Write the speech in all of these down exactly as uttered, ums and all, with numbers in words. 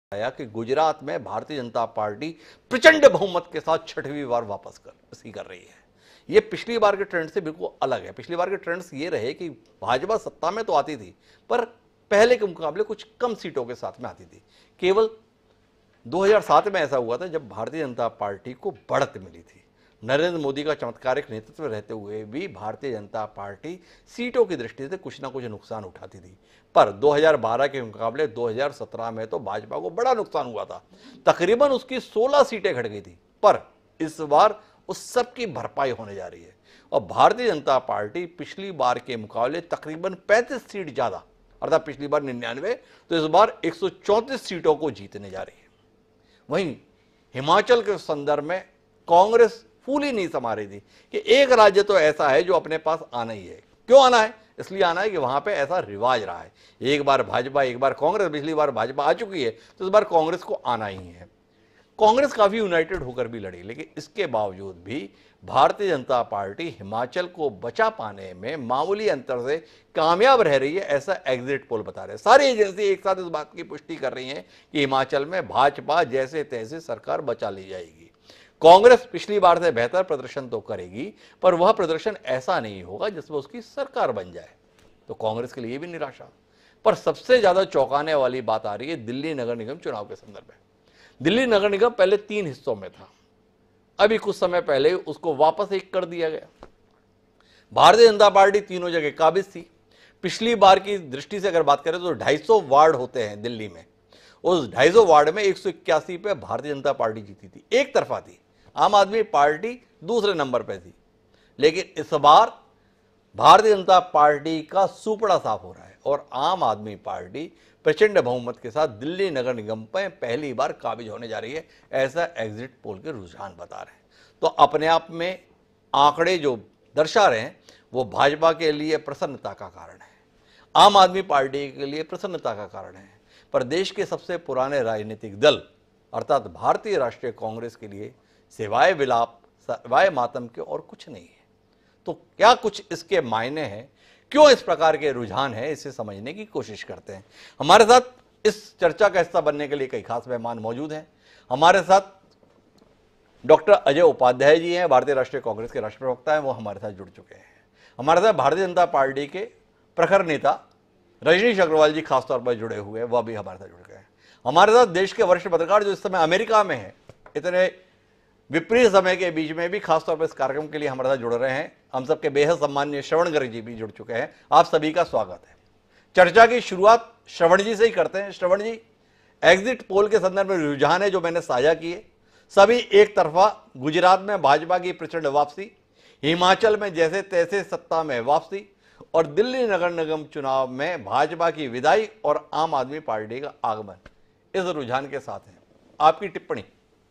आया कि गुजरात में भारतीय जनता पार्टी प्रचंड बहुमत के साथ छठवीं बार वापस कर सी कर रही है। ये पिछली बार के ट्रेंड से बिल्कुल अलग है। पिछली बार के ट्रेंड्स ये रहे कि भाजपा सत्ता में तो आती थी, पर पहले के मुकाबले कुछ कम सीटों के साथ में आती थी। केवल दो हज़ार सात में ऐसा हुआ था जब भारतीय जनता पार्टी को बढ़त मिली थी। नरेंद्र मोदी का चमत्कारिक नेतृत्व रहते हुए भी भारतीय जनता पार्टी सीटों की दृष्टि से कुछ ना कुछ नुकसान उठाती थी, पर दो हज़ार बारह के मुकाबले दो हज़ार सत्रह में तो भाजपा को बड़ा नुकसान हुआ था। तकरीबन उसकी सोलह सीटें घट गई थी, पर इस बार उस सब की भरपाई होने जा रही है और भारतीय जनता पार्टी पिछली बार के मुकाबले तकरीबन पैंतीस सीट ज्यादा, अर्थात पिछली बार निन्यानवे, तो इस बार एक सौ चौंतीस सीटों को जीतने जा रही है। वहीं हिमाचल के संदर्भ में कांग्रेस फूली नहीं समा रही थी कि एक राज्य तो ऐसा है जो अपने पास आना ही है। क्यों आना है? इसलिए आना है कि वहां पे ऐसा रिवाज रहा है, एक बार भाजपा एक बार कांग्रेस, पिछली बार भाजपा आ चुकी है तो इस बार कांग्रेस को आना ही है। कांग्रेस काफी यूनाइटेड होकर भी लड़ी, लेकिन इसके बावजूद भी भारतीय जनता पार्टी हिमाचल को बचा पाने में मामूली अंतर से कामयाब रह रही है, ऐसा एग्जिट पोल बता रहे हैं। सारी एजेंसी एक साथ इस बात की पुष्टि कर रही हैं कि हिमाचल में भाजपा जैसे तैसे सरकार बचा ली जाएगी। कांग्रेस पिछली बार से बेहतर प्रदर्शन तो करेगी, पर वह प्रदर्शन ऐसा नहीं होगा जिसमें उसकी सरकार बन जाए, तो कांग्रेस के लिए भी निराशा। पर सबसे ज्यादा चौंकाने वाली बात आ रही है दिल्ली नगर निगम चुनाव के संदर्भ में। दिल्ली नगर निगम पहले तीन हिस्सों में था, अभी कुछ समय पहले उसको वापस एक कर दिया गया। भारतीय जनता पार्टी तीनों जगह काबिज थी। पिछली बार की दृष्टि से अगर बात करें तो ढाई सौ वार्ड होते हैं दिल्ली में, उस ढाई सौ वार्ड में एक सौ इक्यासी पे भारतीय जनता पार्टी जीती थी, एक तरफा थी। आम आदमी पार्टी दूसरे नंबर पे थी। लेकिन इस बार भारतीय जनता पार्टी का सुपड़ा साफ हो रहा है और आम आदमी पार्टी प्रचंड बहुमत के साथ दिल्ली नगर निगम पर पहली बार काबिज होने जा रही है, ऐसा एग्जिट पोल के रुझान बता रहे हैं। तो अपने आप में आंकड़े जो दर्शा रहे हैं वो भाजपा के लिए प्रसन्नता का कारण है, आम आदमी पार्टी के लिए प्रसन्नता का कारण है, पर देश के सबसे पुराने राजनीतिक दल अर्थात भारतीय राष्ट्रीय कांग्रेस के लिए सिवाय विलाप सिवाय मातम के और कुछ नहीं है। तो क्या कुछ इसके मायने हैं, क्यों इस प्रकार के रुझान है, इसे समझने की कोशिश करते हैं। हमारे साथ इस चर्चा का हिस्सा बनने के लिए कई खास मेहमान मौजूद हैं। हमारे साथ डॉक्टर अजय उपाध्याय जी हैं, भारतीय राष्ट्रीय कांग्रेस के राष्ट्रीय प्रवक्ता हैं, वो हमारे साथ जुड़ चुके हैं। हमारे साथ भारतीय जनता पार्टी के प्रखर नेता रजनीश अग्रवाल जी खासतौर पर जुड़े हुए हैं, वह भी हमारे साथ जुड़ गए हैं। हमारे साथ देश के वरिष्ठ पत्रकार जो इस समय अमेरिका में है, इतने विपरीत समय के बीच में भी खासतौर पर इस कार्यक्रम के लिए हमारे साथ जुड़ रहे हैं, हम सबके बेहद सम्माननीय श्रवण गर्ग जी भी जुड़ चुके हैं। आप सभी का स्वागत है। चर्चा की शुरुआत श्रवण जी से ही करते हैं। श्रवण जी, एग्जिट पोल के संदर्भ में रुझान है जो मैंने साझा किए, सभी एक तरफा। गुजरात में भाजपा की प्रचंड वापसी, हिमाचल में जैसे तैसे सत्ता में वापसी और दिल्ली नगर निगम चुनाव में भाजपा की विदाई और आम आदमी पार्टी का आगमन, इस रुझान के साथ है। आपकी टिप्पणी?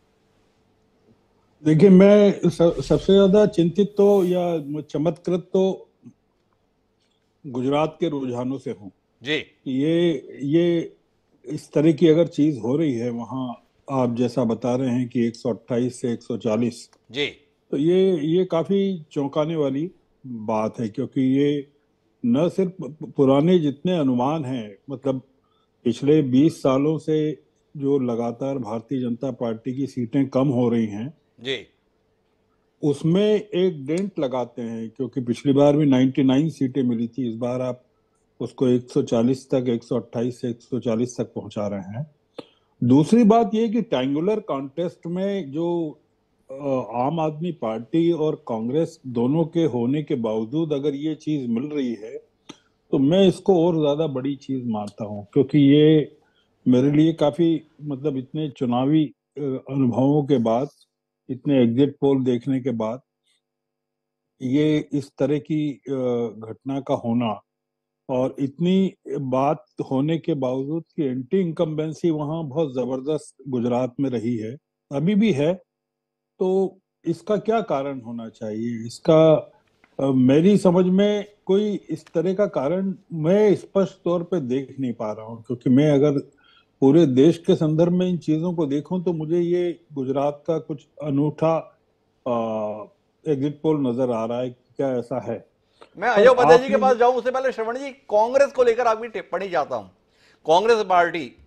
देखिए, मैं सब, सबसे ज्यादा चिंतित तो या चमत्कृत तो गुजरात के रुझानों से हूँ जी। ये ये इस तरह की अगर चीज हो रही है वहां, आप जैसा बता रहे हैं कि एक सौ अट्ठाईस से एक सौ चालीस जी, तो ये ये काफी चौंकाने वाली बात है, क्योंकि ये न सिर्फ पुराने जितने अनुमान हैं, मतलब पिछले बीस सालों से जो लगातार भारतीय जनता पार्टी की सीटें कम हो रही हैं जी, उसमें एक डेंट लगाते हैं, क्योंकि पिछली बार भी निन्यानवे सीटें मिली थी, इस बार आप उसको एक सौ चालीस तक, एक सौ अट्ठाईस से एक सौ चालीस तक पहुंचा रहे हैं। दूसरी बात यह कि ट्रायंगुलर कॉन्टेस्ट में जो आम आदमी पार्टी और कांग्रेस दोनों के होने के बावजूद अगर ये चीज मिल रही है तो मैं इसको और ज्यादा बड़ी चीज मानता हूं, क्योंकि ये मेरे लिए काफी, मतलब इतने चुनावी अनुभवों के बाद, इतने एग्जिट पोल देखने के बाद, ये इस तरह की घटना का होना और इतनी बात होने के बावजूद कि एंटी इनकम्बेंसी वहां बहुत जबरदस्त गुजरात में रही है, अभी भी है, तो इसका क्या कारण होना चाहिए? इसका आ, मेरी समझ में कोई इस तरह का कारण मैं स्पष्ट तौर पे देख नहीं पा रहा हूँ, क्योंकि मैं अगर पूरे देश के संदर्भ में इन चीजों को देखूं तो मुझे ये गुजरात का कुछ अनूठा एग्जिट पोल नजर आ रहा है। क्या ऐसा है? मैं अजय उपाध्याय जी के पास जाऊं उससे पहले श्रवण जी, कांग्रेस को लेकर आपकी टिप्पणी चाहता हूं। कांग्रेस पार्टी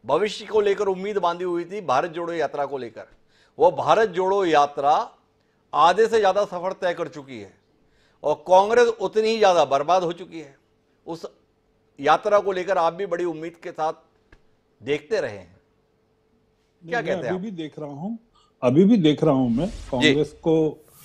भविष्य को लेकर उम्मीद बांधी हुई थी भारत जोड़ो यात्रा को लेकर। वो भारत जोड़ो यात्रा आधे से ज्यादा सफर तय कर चुकी है और कांग्रेस उतनी ही ज्यादा बर्बाद हो चुकी है। उस यात्रा को लेकर आप भी बड़ी उम्मीद के साथ देखते रहे हैं, क्या कहते हैं? अभी भी देख रहा हूं अभी भी देख रहा हूं मैं कांग्रेस को,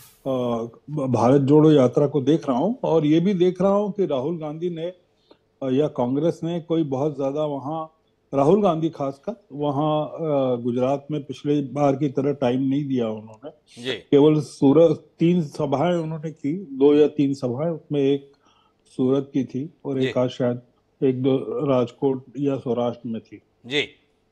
आ, भारत जोड़ो यात्रा को देख रहा हूं और ये भी देख रहा हूं कि राहुल गांधी ने या कांग्रेस ने कोई बहुत ज्यादा वहां, राहुल गांधी खासकर वहां गुजरात में पिछले बार की तरह टाइम नहीं दिया उन्होंने। जी। केवल सूरत तीन सभाएं उन्होंने की, दो या तीन सभाएं, उसमें एक सूरत की थी और एक आज शायद एक दो राजकोट या सौराष्ट्र में थी। जी।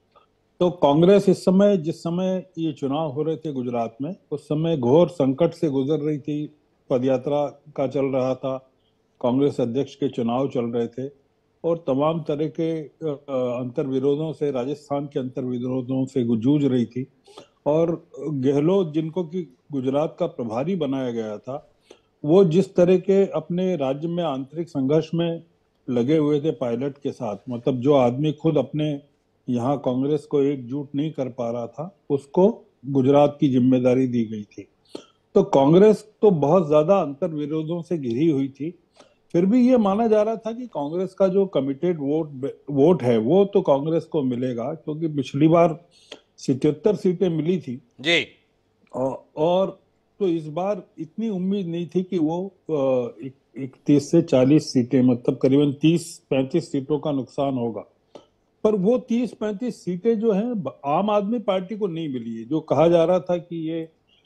तो कांग्रेस इस समय, जिस समय ये चुनाव हो रहे थे गुजरात में, उस समय घोर संकट से गुजर रही थी। पदयात्रा का चल रहा था, कांग्रेस अध्यक्ष के चुनाव चल रहे थे और तमाम तरह के अंतर विरोधों से, राजस्थान के अंतर विरोधों से जूझ रही थी। और गहलोत, जिनको कि गुजरात का प्रभारी बनाया गया था, वो जिस तरह के अपने राज्य में आंतरिक संघर्ष में लगे हुए थे पायलट के साथ, मतलब जो आदमी खुद अपने यहाँ कांग्रेस को एकजुट नहीं कर पा रहा था, उसको गुजरात की जिम्मेदारी दी गई थी। तो कांग्रेस तो बहुत ज्यादा अंतर विरोधों से घिरी हुई थी। फिर भी ये माना जा रहा था कि कांग्रेस का जो कमिटेड वोट वोट है वो तो कांग्रेस को मिलेगा, क्योंकि पिछली बार सतहत्तर सीटें मिली थी जी। और, और तो इस बार इतनी उम्मीद नहीं थी कि वो इकतीस से चालीस सीटें, मतलब करीबन तीस पैंतीस सीटों का नुकसान होगा। पर वो तीस पैंतीस सीटें जो हैं आम आदमी पार्टी को नहीं मिली है। जो कहा जा रहा था कि ये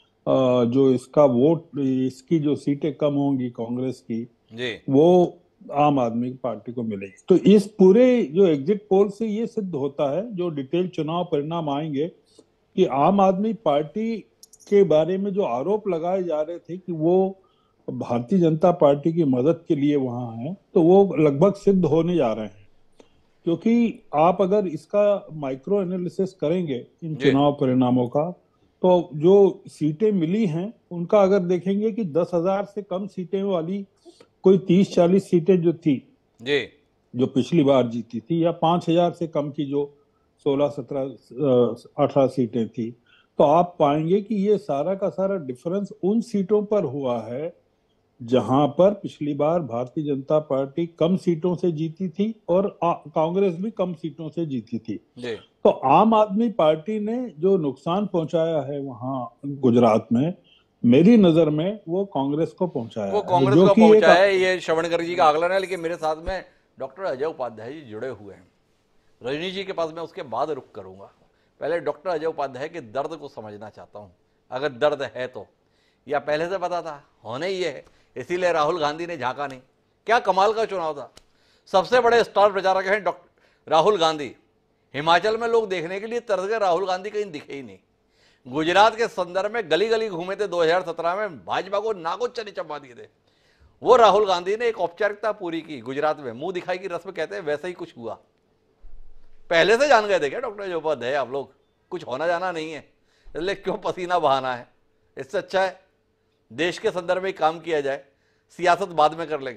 जो इसका वोट, इसकी जो सीटें कम होंगी कांग्रेस की, जी, वो आम आदमी पार्टी को मिलेगी। तो इस पूरे जो एग्जिट पोल से ये सिद्ध होता है, जो डिटेल चुनाव परिणाम आएंगे, कि आम आदमी पार्टी के बारे में जो आरोप लगाए जा रहे थे कि वो भारतीय जनता पार्टी की मदद के लिए वहां है, तो वो लगभग सिद्ध होने जा रहे हैं। क्योंकि आप अगर इसका माइक्रो एनालिसिस करेंगे इन चुनाव परिणामों का, तो जो सीटें मिली हैं उनका अगर देखेंगे कि दस हजार से कम सीटें वाली कोई तीस चालीस सीटें जो थी जी, जो पिछली बार जीती थी, या पांच हजार से कम की जो सोलह सत्रह अठारह सीटें थी, तो आप पाएंगे कि ये सारा का सारा डिफरेंस उन सीटों पर हुआ है जहां पर पिछली बार भारतीय जनता पार्टी कम सीटों से जीती थी और कांग्रेस भी कम सीटों से जीती थी। जी। तो आम आदमी पार्टी ने जो नुकसान पहुंचाया है वहां गुजरात में, मेरी नजर में वो कांग्रेस को पहुंचाया वो है, कांग्रेस जो को कि पहुंचाया एक... है, ये श्रवणकर जी का आकलन है। लेकिन मेरे साथ में डॉक्टर अजय उपाध्याय जी जुड़े हुए हैं। रजनी जी के पास मैं उसके बाद रुक करूंगा। पहले डॉक्टर अजय उपाध्याय के दर्द को समझना चाहता हूं, अगर दर्द है तो, या पहले से पता था, होने ही है इसीलिए राहुल गांधी ने झांका नहीं। क्या कमाल का चुनाव था। सबसे बड़े स्टार प्रचारक हैं डॉक्टर राहुल गांधी। हिमाचल में लोग देखने के लिए तरस गए, राहुल गांधी कहीं दिखे ही नहीं। गुजरात के संदर्भ में गली गली घूमे थे दो हजार सत्रह में, भाजपा को नाको चने चबा दिए थे। वो राहुल गांधी ने एक औपचारिकता पूरी की गुजरात में, मुंह दिखाई की रस्म कहते हैं, वैसे ही कुछ हुआ। पहले से जान गए थे क्या डॉक्टर उपाध्याय आप लोग? कुछ होना जाना नहीं है, इसलिए क्यों पसीना बहाना है? इससे अच्छा है देश के संदर्भ में काम किया जाए, सियासत बाद में कर लेंगे।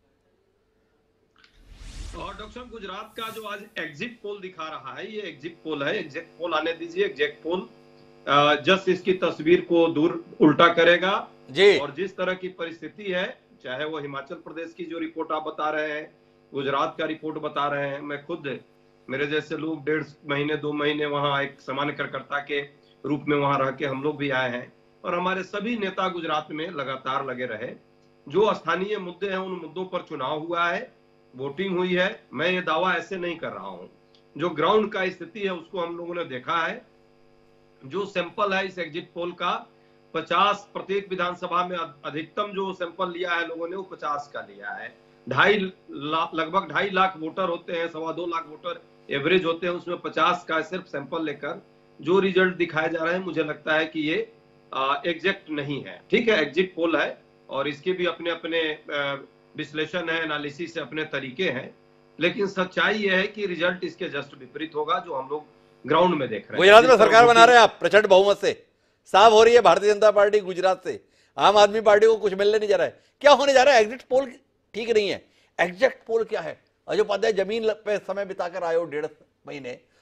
और डॉक्टर साहब, गुजरात का जो आज एग्जिट पोल दिखा रहा है, ये एग्जिट पोल है। एग्जिट पोल आने दीजिए। एग्जिट पोल जस्ट इसकी तस्वीर को दूर उल्टा करेगा जी। और जिस तरह की परिस्थिति है, चाहे वो हिमाचल प्रदेश की जो रिपोर्ट आप बता रहे हैं, गुजरात का रिपोर्ट बता रहे हैं, मैं खुद, मेरे जैसे लोग डेढ़ महीने दो महीने वहां एक सामान्य कार्यकर्ता के रूप में वहां रह के हम लोग भी आए हैं, और हमारे सभी नेता गुजरात में लगातार लगे रहे। जो स्थानीय मुद्दे हैं उन मुद्दों पर चुनाव हुआ है, वोटिंग हुई है। मैं ये दावा ऐसे नहीं कर रहा हूं, जो ग्राउंड का स्थिति है उसको हम लोगों ने देखा है। जो सैंपल है इस एग्जिट पोल का, पचास प्रत्येक विधानसभा में अधिकतम जो सैंपल लिया है लोगों ने वो पचास का लिया है। ढाई लाख, लगभग ढाई लाख वोटर होते हैं, सवा दो लाख वोटर एवरेज होते हैं, उसमें पचास का सिर्फ सैंपल लेकर जो रिजल्ट दिखाए जा रहे हैं, मुझे लगता है कि ये एग्जैक्ट नहीं है। ठीक है, एग्जिट पोल है और इसके भी अपने अपने विश्लेषण है, एनालिसिस से अपने तरीके हैं, लेकिन सच्चाई यह है कि रिजल्ट इसके जस्ट विपरीत होगा जो हम लोग ग्राउंड में देख रहे हैं। गुजरात में सरकार बना रहे हैं आप प्रचंड बहुमत से, साफ हो रही है भारतीय जनता पार्टी गुजरात से। आम आदमी पार्टी को कुछ मिलने नहीं जा रहा है। क्या होने जा रहा है? एग्जिट पोल ठीक नहीं है, एग्जैक्ट पोल क्या है? अजय उपाध्याय जमीन पे समय बिताकर आए हो डेढ़ महीने,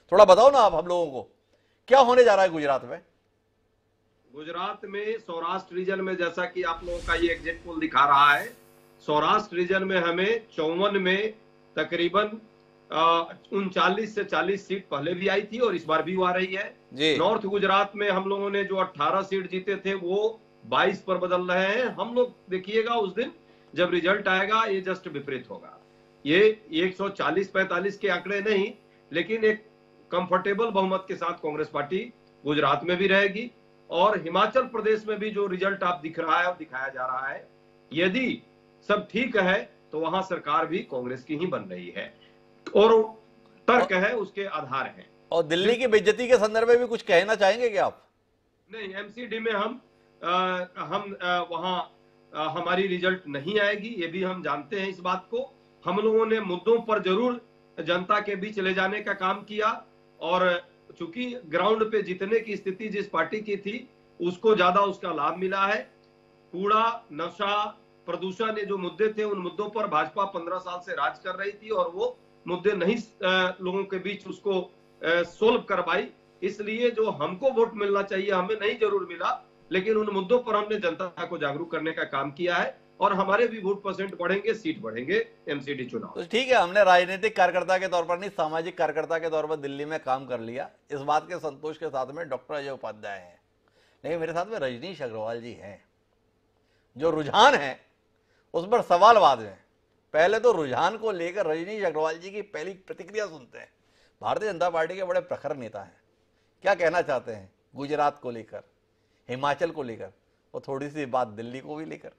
थोड़ा बताओ ना आप हम लोगों को, क्या होने जा रहा है गुजरात में? गुजरात में सौराष्ट्र रीजन में, जैसा कि आप लोगों का ये एग्जिट पोल दिखा रहा है, सौराष्ट्र रीजन में हमें चौवन में तकरीबन उनचालीस से चालीस सीट पहले भी आई थी और इस बार भी आ रही है जी। नॉर्थ गुजरात में हम लोगों ने जो अठारह सीट जीते थे वो बाईस पर बदल रहे हैं हम लोग। देखिएगा उस दिन जब रिजल्ट आएगा ये जस्ट विपरीत होगा। ये एक सौ चालीस पैंतालीस के आंकड़े नहीं, लेकिन एक कंफर्टेबल बहुमत के साथ कांग्रेस पार्टी गुजरात में भी रहेगी। और हिमाचल प्रदेश में भी जो रिजल्ट आप दिख रहा है वो दिखाया जा रहा है, यदि सब ठीक है तो वहां सरकार भी कांग्रेस की ही बन रही है और तर्क है उसके आधार है। और दिल्ली की बेइज्जती के संदर्भ में भी कुछ कहना चाहेंगे क्या आप? नहीं, एमसीडी में हम आ, हम आ, वहां आ, हमारी रिजल्ट नहीं आएगी, ये भी हम जानते हैं इस बात को। हम लोगों ने मुद्दों पर जरूर जनता के बीच ले जाने का काम किया और चूंकि ग्राउंड पे जीतने की स्थिति जिस पार्टी की थी उसको ज्यादा उसका लाभ मिला है। कूड़ा, नशा, प्रदूषण, ये जो मुद्दे थे उन मुद्दों पर भाजपा पंद्रह साल से राज कर रही थी और वो मुद्दे नहीं आ, लोगों के बीच उसको सोल्व करवाई। इसलिए जो हमको वोट मिलना चाहिए हमें नहीं जरूर मिला, लेकिन उन मुद्दों पर हमने जनता को जागरूक करने का काम किया है और हमारे भी वोट परसेंट बढ़ेंगे, सीट बढ़ेंगे एमसीडी चुनाव। तो ठीक है, हमने राजनीतिक कार्यकर्ता के तौर पर नहीं, सामाजिक कार्यकर्ता के तौर पर दिल्ली में काम कर लिया, इस बात के संतोष के साथ में डॉक्टर अजय उपाध्याय हैं, लेकिन मेरे साथ में रजनीश अग्रवाल जी हैं। जो रुझान है उस पर सवाल बाद में, पहले तो रुझान को लेकर रजनीश अग्रवाल जी की पहली प्रतिक्रिया सुनते हैं। भारतीय जनता पार्टी के बड़े प्रखर नेता हैं, क्या कहना चाहते हैं गुजरात को लेकर, हिमाचल को लेकर और थोड़ी सी बात दिल्ली को भी लेकर?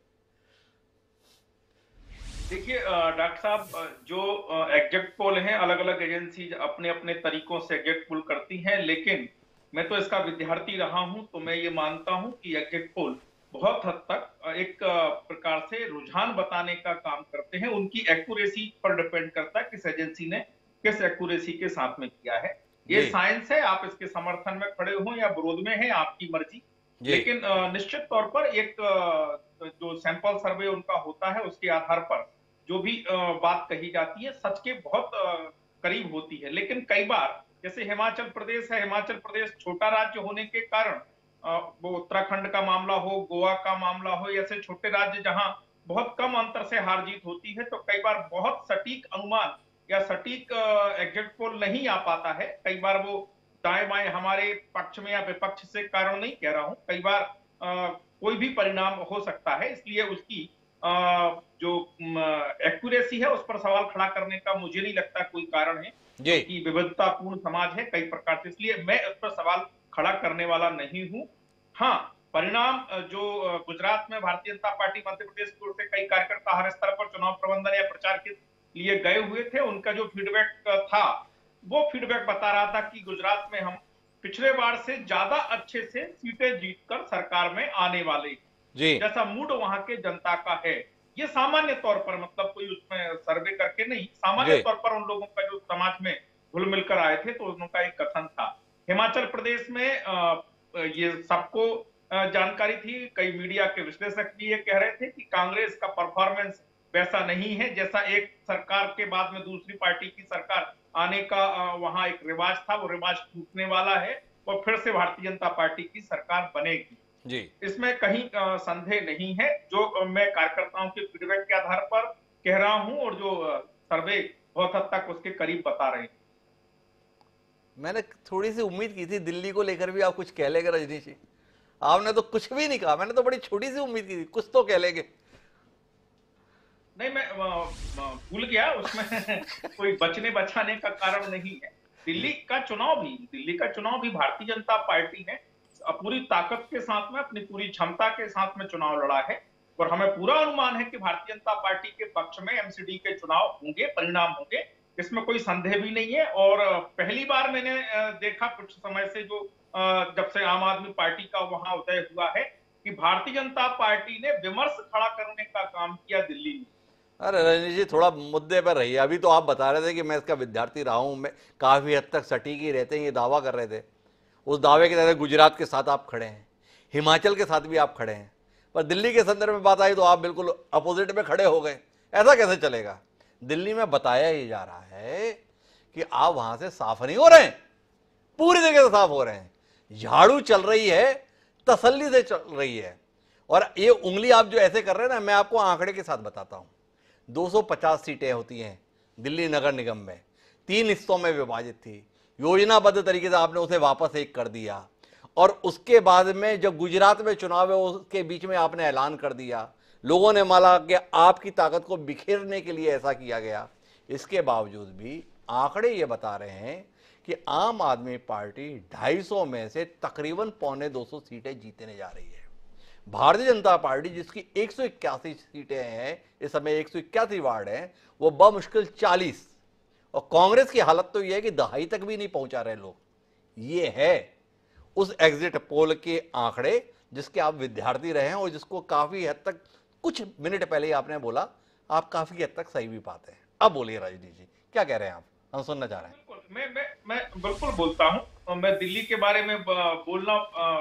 देखिए डॉक्टर साहब, जो एग्जिट पोल हैं, अलग अलग एजेंसी अपने अपने तरीकों से एग्जिट पोल करती हैं, लेकिन मैं तो इसका विद्यार्थी रहा हूं तो मैं ये मानता हूं कि एग्जिट पोल बहुत हद तक एक प्रकार से रुझान बताने का काम करते हैं। उनकी एक्यूरेसी पर डिपेंड करता है किस एजेंसी ने किस एक्यूरेसी के साथ में किया है। ये साइंस है, आप इसके समर्थन में खड़े हो या विरोध में है, आपकी मर्जी। लेकिन निश्चित तौर पर एक जो सैंपल सर्वे उनका होता है उसके आधार पर जो भी बात कही जाती है सच के बहुत करीब होती है। लेकिन कई बार जैसे हिमाचल प्रदेश है, हिमाचल प्रदेश छोटा राज्य होने के कारण वो उत्तराखंड का मामला हो, गोवा का मामला हो, ऐसे छोटे राज्य जहां बहुत कम अंतर से हार जीत होती है, तो कई बार बहुत सटीक अनुमान या सटीक एग्जिट पोल नहीं आ पाता है। कई बार वो दाएं बाएं हमारे पक्ष में या विपक्ष से कारण नहीं कह रहा हूं, कई बार आ, कोई भी परिणाम हो सकता है। इसलिए उसकी आ, जो एक्यूरेसी है उस पर सवाल खड़ा करने का मुझे नहीं लगता कोई कारण है, कि विविधतापूर्ण समाज है कई प्रकार से, इसलिए मैं उस पर सवाल खड़ा करने वाला नहीं हूं। हाँ, परिणाम जो गुजरात में भारतीय जनता पार्टी मध्य प्रदेश की ओर से कई कार्यकर्ता हर स्तर पर चुनाव प्रबंधन या प्रचार के लिए गए हुए थे, उनका जो फीडबैक था वो फीडबैक बता रहा था कि गुजरात में हम पिछले बार से ज्यादा अच्छे से सीटें जीतकर सरकार में आने वाले जी, जैसा मूड वहां के जनता का है। ये सामान्य तौर पर, मतलब कोई उसमें सर्वे करके नहीं, सामान्य तौर पर उन लोगों का जो समाज में घुल मिलकर आए थे तो उनका एक कथन था। हिमाचल प्रदेश में आ, ये सबको जानकारी थी, कई मीडिया के विश्लेषक भी ये कह रहे थे कि कांग्रेस का परफॉर्मेंस वैसा नहीं है जैसा एक सरकार के बाद में दूसरी पार्टी की सरकार आने का वहां एक रिवाज था, वो रिवाज टूटने वाला है और फिर से भारतीय जनता पार्टी की सरकार बनेगी जी। इसमें कहीं संदेह नहीं है। जो मैं कार्यकर्ताओं के फीडबैक के आधार पर कह रहा हूं और जो सर्वे बहुत हद तक उसके करीब बता रहे हैं। मैंने थोड़ी सी उम्मीद की थी दिल्ली को लेकर भी आप कुछ कह लेंगे रजनीश जी, आपने तो कुछ भी नहीं कहा। मैंने तो बड़ी छोटी सी उम्मीद की थी कुछ तो कह लेंगे। नहीं, मैं भूल गया, उसमें कोई बचने बचाने का कारण नहीं है। दिल्ली का चुनाव भी दिल्ली का चुनाव भी भारतीय जनता पार्टी ने पूरी ताकत के साथ में, अपनी पूरी क्षमता के साथ में चुनाव लड़ा है और हमें पूरा अनुमान है कि भारतीय जनता पार्टी के पक्ष में एमसीडी के चुनाव होंगे, परिणाम होंगे, इसमें कोई संदेह भी नहीं है। और पहली बार मैंने देखा कुछ समय से, जो जब से आम आदमी पार्टी का वहां उदय हुआ है, कि भारतीय जनता पार्टी ने विमर्श खड़ा करने का काम किया दिल्ली में। अरे रजनीश जी, थोड़ा मुद्दे पर रहिए। अभी तो आप बता रहे थे कि मैं इसका विद्यार्थी रहा हूं, मैं काफी हद तक सटीक ही रहते हैं, ये दावा कर रहे थे। उस दावे के तहत गुजरात के साथ आप खड़े हैं, हिमाचल के साथ भी आप खड़े हैं, पर दिल्ली के संदर्भ में बात आई तो आप बिल्कुल अपोजिट में खड़े हो गए। ऐसा कैसे चलेगा? दिल्ली में बताया ही जा रहा है कि आप वहां से साफ नहीं हो रहे हैं, पूरी तरीके से साफ हो रहे हैं। झाड़ू चल रही है, तसल्ली से चल रही है। और ये उंगली आप जो ऐसे कर रहे हैं ना, मैं आपको आंकड़े के साथ बताता हूं। दो सौ पचास सीटें होती हैं दिल्ली नगर निगम में, तीन हिस्सों में विभाजित थी। योजनाबद्ध तरीके से आपने उसे वापस एक कर दिया, और उसके बाद में जब गुजरात में चुनाव है उसके बीच में आपने ऐलान कर दिया। लोगों ने माना कि आपकी ताकत को बिखेरने के लिए ऐसा किया गया। इसके बावजूद भी आंकड़े ये बता रहे हैं कि आम आदमी पार्टी ढाई सौ में से तकरीबन पौने दो सौ सीटें जीतने जा रही है। भारतीय जनता पार्टी जिसकी एक सौ इक्यासी सीटें हैं, इस समय एक सौ इक्यासी वार्ड हैं, वो बमुश्किल चालीस, और कांग्रेस की हालत तो यह है कि दहाई तक भी नहीं पहुंचा रहे लोग। ये है उस एग्जिट पोल के आंकड़े जिसके आप विद्यार्थी रहे हैं, और जिसको काफी हद तक, कुछ मिनट पहले ही आपने बोला, आप काफी हद तक सही भी पाते हैं। अब बोलिए राजनीति जी, क्या कह रहे हैं आप, हम सुनना चाह रहे हैं। बिल्कुल, मैं मैं मैं बिल्कुल बोलता हूं। मैं दिल्ली के बारे में बोलना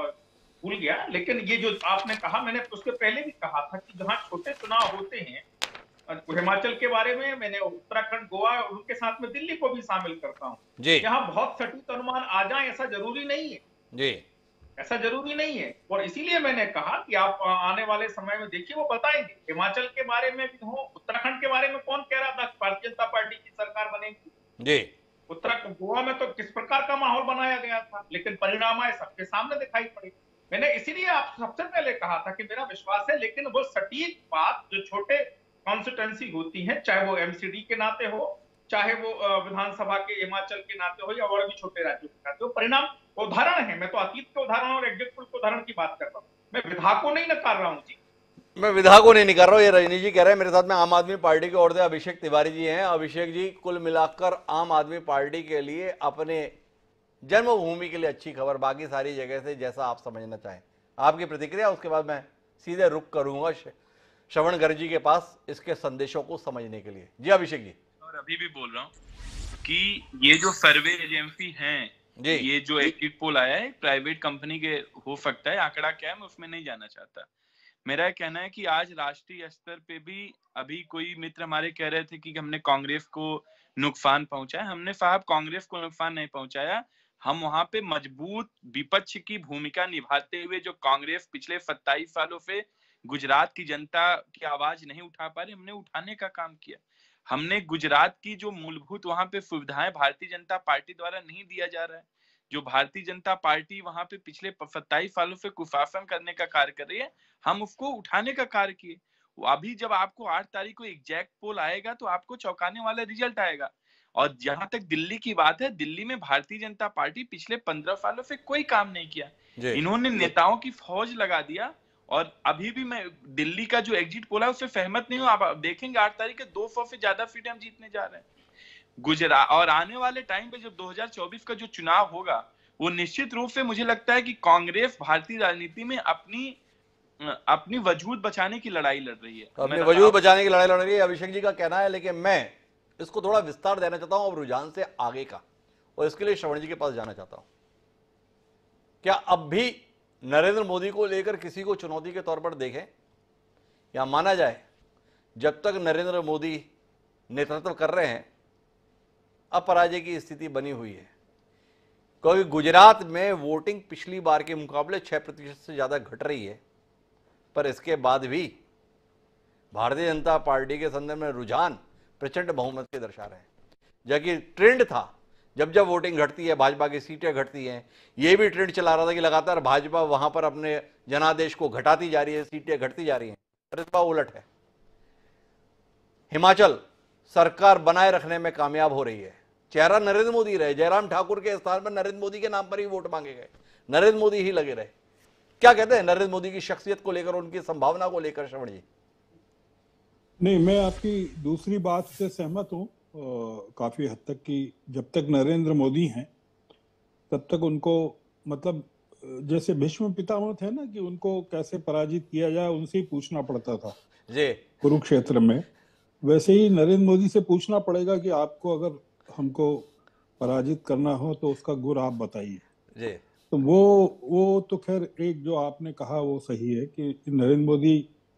भूल गया, लेकिन ये जो आपने कहा, मैंने उसके पहले भी कहा था कि जहां छोटे चुनाव होते हैं, हिमाचल के बारे में, मैंने उत्तराखंड, गोवा, उनके साथ में दिल्ली को भी शामिल करता हूं। यहाँ बहुत सटीक अनुमान आ जाए ऐसा जरूरी नहीं है जी, ऐसा जरूरी नहीं है। और इसीलिए मैंने कहा कि आप आने वाले समय में देखिए, वो बताएंगे। हिमाचल के बारे में भी हो, उत्तराखंड के बारे में कौन कह रहा था भारतीय जनता पार्टी की सरकार बनेगी जी। उत्तराखंड, गोवा में तो किस प्रकार का माहौल बनाया गया था, लेकिन परिणाम आए सबके सामने दिखाई पड़े। मैंने इसीलिए आप सबसे पहले कहा था कि मेरा विश्वास है, लेकिन वो सटीक बात जो छोटे कॉन्स्टिट्यूंसी होती है, चाहे वो एमसीडी के नाते हो, चाहे वो विधानसभा के हिमाचल के नाते हो, या और भी छोटे राज्यों के नाते हो, परिणाम उदाहरण है। मैं तो अतीत के उदाहरण और एग्जिट पोल के उदाहरण की बात कर रहा हूँ, मैं विधा को नहीं नकार रहा हूँ जी। मैं विधा को नहीं निकाल रहा हूँ, ये रजनी जी कह रहे हैं। मेरे साथ में आम आदमी पार्टी की ओर से अभिषेक तिवारी जी हैं। अभिषेक जी, कुल मिलाकर आम आदमी पार्टी के लिए, अपने जन्मभूमि के लिए अच्छी खबर, बाकी सारी जगह से जैसा आप समझना चाहें, आपकी प्रतिक्रिया। उसके बाद मैं सीधे रुक करूंगा श्रवण गर्ग जी के पास इसके संदेशों को समझने के लिए। जी अभिषेक जी। और अभी भी बोल रहा हूँ कि ये जो सर्वे एजेंसी हैं, ये जो एग्जिट पोल आया है, प्राइवेट कंपनी के हो सकता है, आंकड़ा क्या है मैं उसमें नहीं जाना चाहता। मेरा कहना है कि आज राष्ट्रीय स्तर पे भी, अभी कोई मित्र हमारे कह रहे थे कि हमने कांग्रेस को नुकसान पहुंचाया। हमने साहब कांग्रेस को नुकसान नहीं पहुंचाया, हम वहां पे मजबूत विपक्ष की भूमिका निभाते हुए, जो कांग्रेस पिछले सत्ताईस सालों से गुजरात की जनता की आवाज नहीं उठा पा रही, हमने उठाने का काम किया। हमने गुजरात की जो मूलभूत वहां पे सुविधाएं भारतीय जनता पार्टी द्वारा नहीं दिया जा रहा है, जो भारतीय जनता पार्टी वहां पे पिछले सत्ताईस सालों से कुशासन करने का कार्य कर रही है, हम उसको उठाने का कार्य किए। अभी जब आपको आठ तारीख को एग्जैक्ट पोल आएगा तो आपको चौंकाने वाला रिजल्ट आएगा। और जहां तक दिल्ली की बात है, दिल्ली में भारतीय जनता पार्टी पिछले पंद्रह सालों से कोई काम नहीं किया। इन्होंने नेताओं की फौज लगा दिया। और अभी भी मैं दिल्ली का जो एग्जिट पोल है उससे सहमत नहीं हूं। आप देखेंगे आठ तारीख के दो सौ से ज्यादा सीटें हम जीतने जा रहे हैं गुजरात। और आने वाले टाइम पे जब दो हज़ार चौबीस का जो चुनाव होगा, वो निश्चित रूप से मुझे लगता है कि कांग्रेस भारतीय राजनीति में अपनी अपनी वजूद बचाने की लड़ाई लड़ रही है, अपनी वजूद बचाने की लड़ाई लड़ रही है, अभिषेक जी का कहना है। लेकिन मैं इसको थोड़ा विस्तार देना चाहता हूं, अब रुझान से आगे का, और इसके लिए श्रवण जी के पास जाना चाहता हूं। क्या अब भी नरेंद्र मोदी को लेकर किसी को चुनौती के तौर पर देखें, या माना जाए जब तक नरेंद्र मोदी नेतृत्व कर रहे हैं अपराजय की स्थिति बनी हुई है? क्योंकि गुजरात में वोटिंग पिछली बार के मुकाबले छह प्रतिशत से ज्यादा घट रही है, पर इसके बाद भी भारतीय जनता पार्टी के संदर्भ में रुझान प्रचंड बहुमत के दर्शा रहे हैं। जबकि ट्रेंड था, जब जब वोटिंग घटती है भाजपा की सीटें घटती हैं, ये भी ट्रेंड चला रहा था कि लगातार भाजपा वहां पर अपने जनादेश को घटाती जा रही है, सीटें घटती जा रही हैं। पर इस बार उलट है, हिमाचल सरकार बनाए रखने में कामयाब हो रही है। चेहरा नरेंद्र मोदी रहे, जयराम ठाकुर के स्थान पर नरेंद्र मोदी के नाम पर ही वोट मांगे गए, नरेंद्र मोदी ही लगे रहे। क्या कहते हैं नरेंद्र मोदी की शख्सियत को लेकर, उनकी संभावना को लेकर श्रवण जी? नहीं, मैं आपकी दूसरी बात से सहमत हूं काफी हद तक कि जब तक नरेंद्र मोदी हैं तब तक उनको, मतलब जैसे भीष्म पितामह थे ना, कि उनको कैसे पराजित किया जाए उनसे ही पूछना पड़ता था जी कुरुक्षेत्र में, वैसे ही नरेंद्र मोदी से पूछना पड़ेगा कि आपको अगर हमको पराजित करना हो तो उसका गुर आप बताइए जी। तो वो वो तो खैर एक जो आपने कहा वो सही है कि नरेंद्र मोदी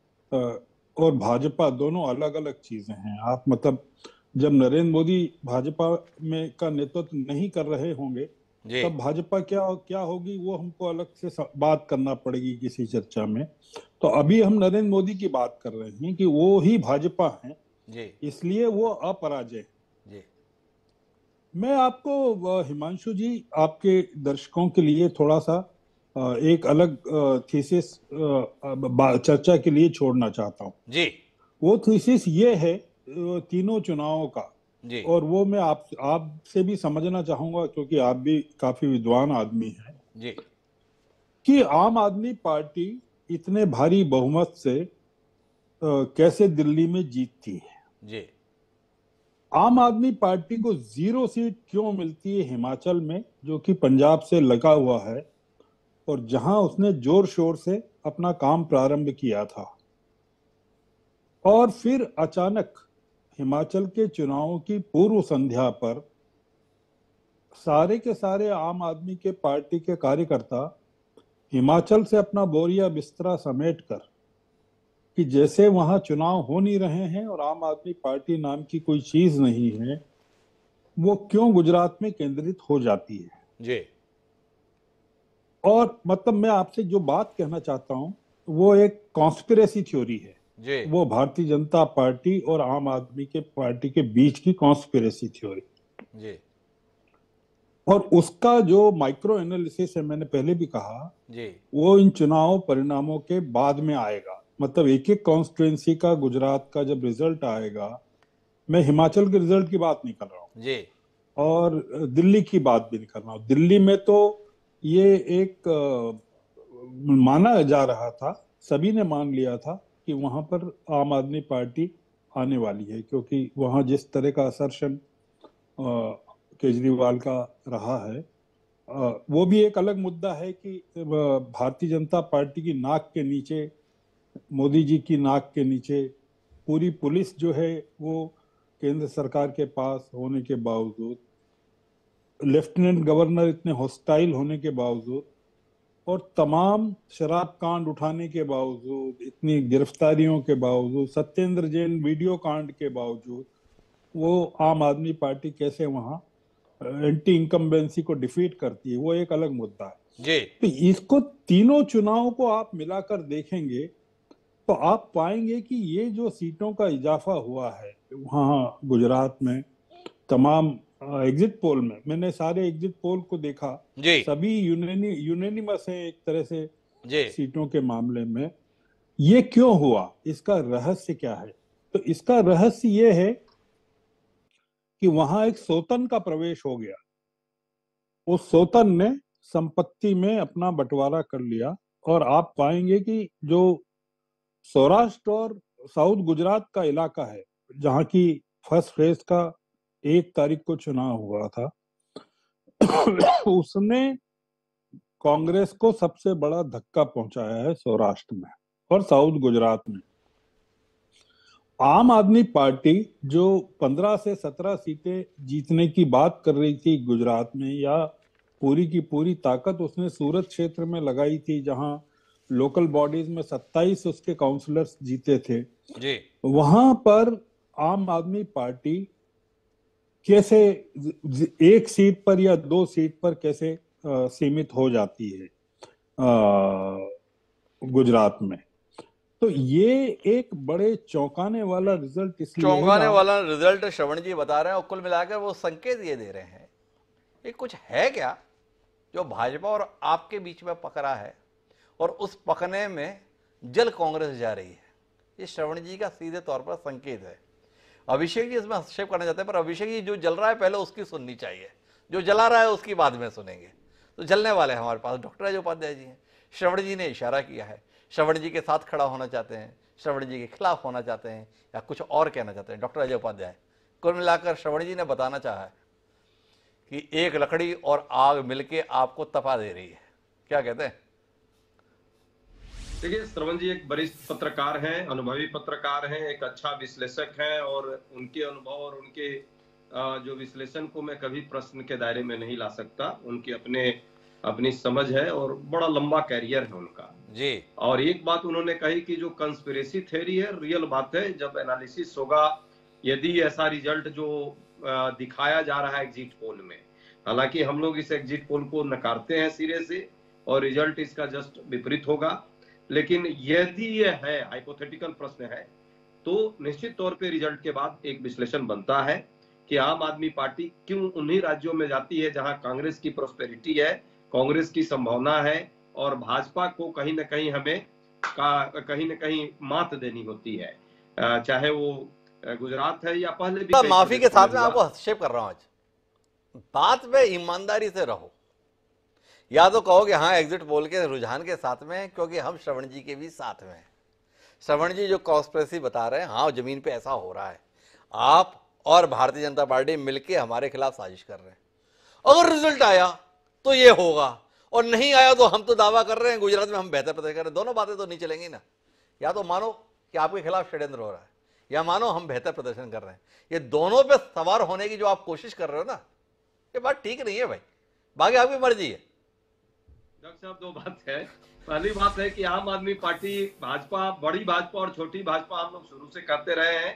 और भाजपा दोनों अलग अलग चीजें हैं। आप मतलब जब नरेंद्र मोदी भाजपा में का नेतृत्व नहीं कर रहे होंगे तब भाजपा क्या क्या होगी वो हमको अलग से बात करना पड़ेगी किसी चर्चा में। तो अभी हम नरेंद्र मोदी की बात कर रहे हैं कि वो ही भाजपा है, इसलिए वो अपराजय है। मैं आपको हिमांशु जी, आपके दर्शकों के लिए थोड़ा सा एक अलग थीसिस चर्चा के लिए छोड़ना चाहता हूँ जी। वो थीसिस ये है तीनों चुनावों का जी। और वो मैं आप आपसे भी समझना चाहूंगा क्योंकि आप भी काफी विद्वान आदमी हैं जी, कि आम आदमी पार्टी इतने भारी बहुमत से आ, कैसे दिल्ली में जीतती है जी। आम आदमी पार्टी को जीरो सीट क्यों मिलती है हिमाचल में, जो कि पंजाब से लगा हुआ है और जहां उसने जोर शोर से अपना काम प्रारंभ किया था, और फिर अचानक हिमाचल के चुनावों की पूर्व संध्या पर सारे के सारे आम आदमी के पार्टी के कार्यकर्ता हिमाचल से अपना बोरिया बिस्तरा समेटकर, कि जैसे वहां चुनाव हो नहीं रहे हैं और आम आदमी पार्टी नाम की कोई चीज नहीं है, वो क्यों गुजरात में केंद्रित हो जाती है जी। और मतलब मैं आपसे जो बात कहना चाहता हूं वो एक कॉन्स्पिरेसी थ्योरी है जी। वो भारतीय जनता पार्टी और आम आदमी के पार्टी के बीच की कॉन्स्पिरेसी थ्योरी जी। और उसका जो माइक्रो एनालिसिस है, मैंने पहले भी कहा जी, वो इन चुनाव परिणामों के बाद में आएगा। मतलब एक एक कॉन्स्टिट्यूएंसी का गुजरात का जब रिजल्ट आएगा, मैं हिमाचल के रिजल्ट की बात नहीं कर रहा हूँ जी, और दिल्ली की बात भी नहीं कर रहा हूँ। दिल्ली में तो ये एक आ, माना जा रहा था, सभी ने मान लिया था कि वहां पर आम आदमी पार्टी आने वाली है, क्योंकि वहां जिस तरह का असर्शन केजरीवाल का रहा है। आ, वो भी एक अलग मुद्दा है कि भारतीय जनता पार्टी की नाक के नीचे, मोदी जी की नाक के नीचे पूरी पुलिस जो है वो केंद्र सरकार के पास होने के बावजूद, लेफ्टिनेंट गवर्नर इतने हॉस्टाइल होने के बावजूद और तमाम शराब कांड उठाने के बावजूद, इतनी गिरफ्तारियों के बावजूद, सत्येंद्र जैन वीडियो कांड के बावजूद, वो आम आदमी पार्टी कैसे वहां एंटी इनकम्बेंसी को डिफीट करती है, वो एक अलग मुद्दा है जी। तो इसको तीनों चुनावों को आप मिलाकर देखेंगे तो आप पाएंगे कि ये जो सीटों का इजाफा हुआ है वहां गुजरात में, तमाम एग्जिट पोल में, मैंने सारे एग्जिट पोल को देखा जी, सभी यूनानी यूनानिमस है एक तरह से जी सीटों के मामले में। ये क्यों हुआ, इसका रहस्य क्या है? तो इसका रहस्य ये है कि वहां एक सोतन का प्रवेश हो गया। उस सोतन ने संपत्ति में अपना बंटवारा कर लिया और आप पाएंगे कि जो सौराष्ट्र और साउथ गुजरात का इलाका है, जहां की फर्स्ट फेज का एक तारीख को चुनाव हुआ था, उसने कांग्रेस को सबसे बड़ा धक्का पहुंचाया है सौराष्ट्र में और साउथ गुजरात में। आम आदमी पार्टी जो पंद्रह से सत्रह सीटें जीतने की बात कर रही थी गुजरात में, या पूरी की पूरी ताकत उसने सूरत क्षेत्र में लगाई थी, जहां लोकल बॉडीज में सत्ताईस उसके काउंसलर्स जीते थे जी। वहां पर आम आदमी पार्टी कैसे एक सीट पर या दो सीट पर कैसे आ, सीमित हो जाती है आ, गुजरात में। तो ये एक बड़े चौंकाने वाला रिजल्ट इसलिए चौंकाने वाला रिजल्ट श्रवण जी बता रहे हैं, और कुल मिलाकर वो संकेत ये दे रहे हैं ये कुछ है क्या जो भाजपा और आपके बीच में पकड़ा है, और उस पकने में जल कांग्रेस जा रही है। ये श्रवण जी का सीधे तौर पर संकेत है। अभिषेक जी इसमें हस्तक्षेप करना चाहते हैं, पर अभिषेक जी जो जल रहा है पहले उसकी सुननी चाहिए, जो जला रहा है उसकी बाद में सुनेंगे। तो जलने वाले हमारे पास डॉक्टर अजय उपाध्याय जी हैं। श्रवण जी ने इशारा किया है, श्रवण जी के साथ खड़ा होना चाहते हैं, श्रवण जी के खिलाफ होना चाहते हैं, या कुछ और कहना चाहते हैं डॉक्टर अजय उपाध्याय। कुल मिलाकर श्रवण जी ने बताना चाहा है कि एक लकड़ी और आग मिलके आपको तपा दे रही है। क्या कहते हैं? देखिए, श्रवण जी एक वरिष्ठ पत्रकार हैं, अनुभवी पत्रकार हैं, एक अच्छा विश्लेषक हैं, और उनके अनुभव और उनके जो विश्लेषण को मैं कभी प्रश्न के दायरे में नहीं ला सकता। उनकी अपने अपनी समझ है और बड़ा लंबा कैरियर है उनका जी। और एक बात उन्होंने कही कि जो कंस्पिरेसी थ्योरी है, रियल बात है। जब एनालिसिस होगा, यदि ऐसा रिजल्ट जो दिखाया जा रहा है एग्जिट पोल में, हालांकि हम लोग इस एग्जिट पोल को नकारते हैं सिरे से और रिजल्ट इसका जस्ट विपरीत होगा, लेकिन यदि यह है हाइपोथेटिकल प्रश्न है तो निश्चित तौर पे रिजल्ट के बाद एक विश्लेषण बनता है कि आम आदमी पार्टी क्यों उन्हीं राज्यों में जाती है जहां कांग्रेस की प्रोस्पेरिटी है, कांग्रेस की संभावना है, और भाजपा को कहीं ना कहीं हमें का, कहीं ना कहीं मात देनी होती है, चाहे वो गुजरात है या पहले भी। माफी के साथ में आपको हस्तक्षेप कर रहा हूं, आज बात में ईमानदारी से रहो, या तो कहो कि हाँ एग्जिट पोल के रुझान के साथ में, क्योंकि हम श्रवण जी के भी साथ में हैं। श्रवण जी जो कॉन्स्पिरेसी बता रहे हैं, हाँ जमीन पे ऐसा हो रहा है, आप और भारतीय जनता पार्टी मिलके हमारे खिलाफ साजिश कर रहे हैं। अगर रिजल्ट आया तो ये होगा, और नहीं आया तो हम तो दावा कर रहे हैं गुजरात में हम बेहतर प्रदर्शन कर रहे हैं। दोनों बातें तो नहीं चलेंगी ना। या तो मानो कि आपके खिलाफ षड्यंत्र हो रहा है, या मानो हम बेहतर प्रदर्शन कर रहे हैं। ये दोनों पे सवार होने की जो आप कोशिश कर रहे हो ना, ये बात ठीक नहीं है भाई। बाकी आपकी मर्जी है। डॉक्टर साहब, दो बात है। पहली बात है कि आम आदमी पार्टी, भाजपा, बड़ी भाजपा और छोटी भाजपा हम लोग शुरू से करते रहे हैं।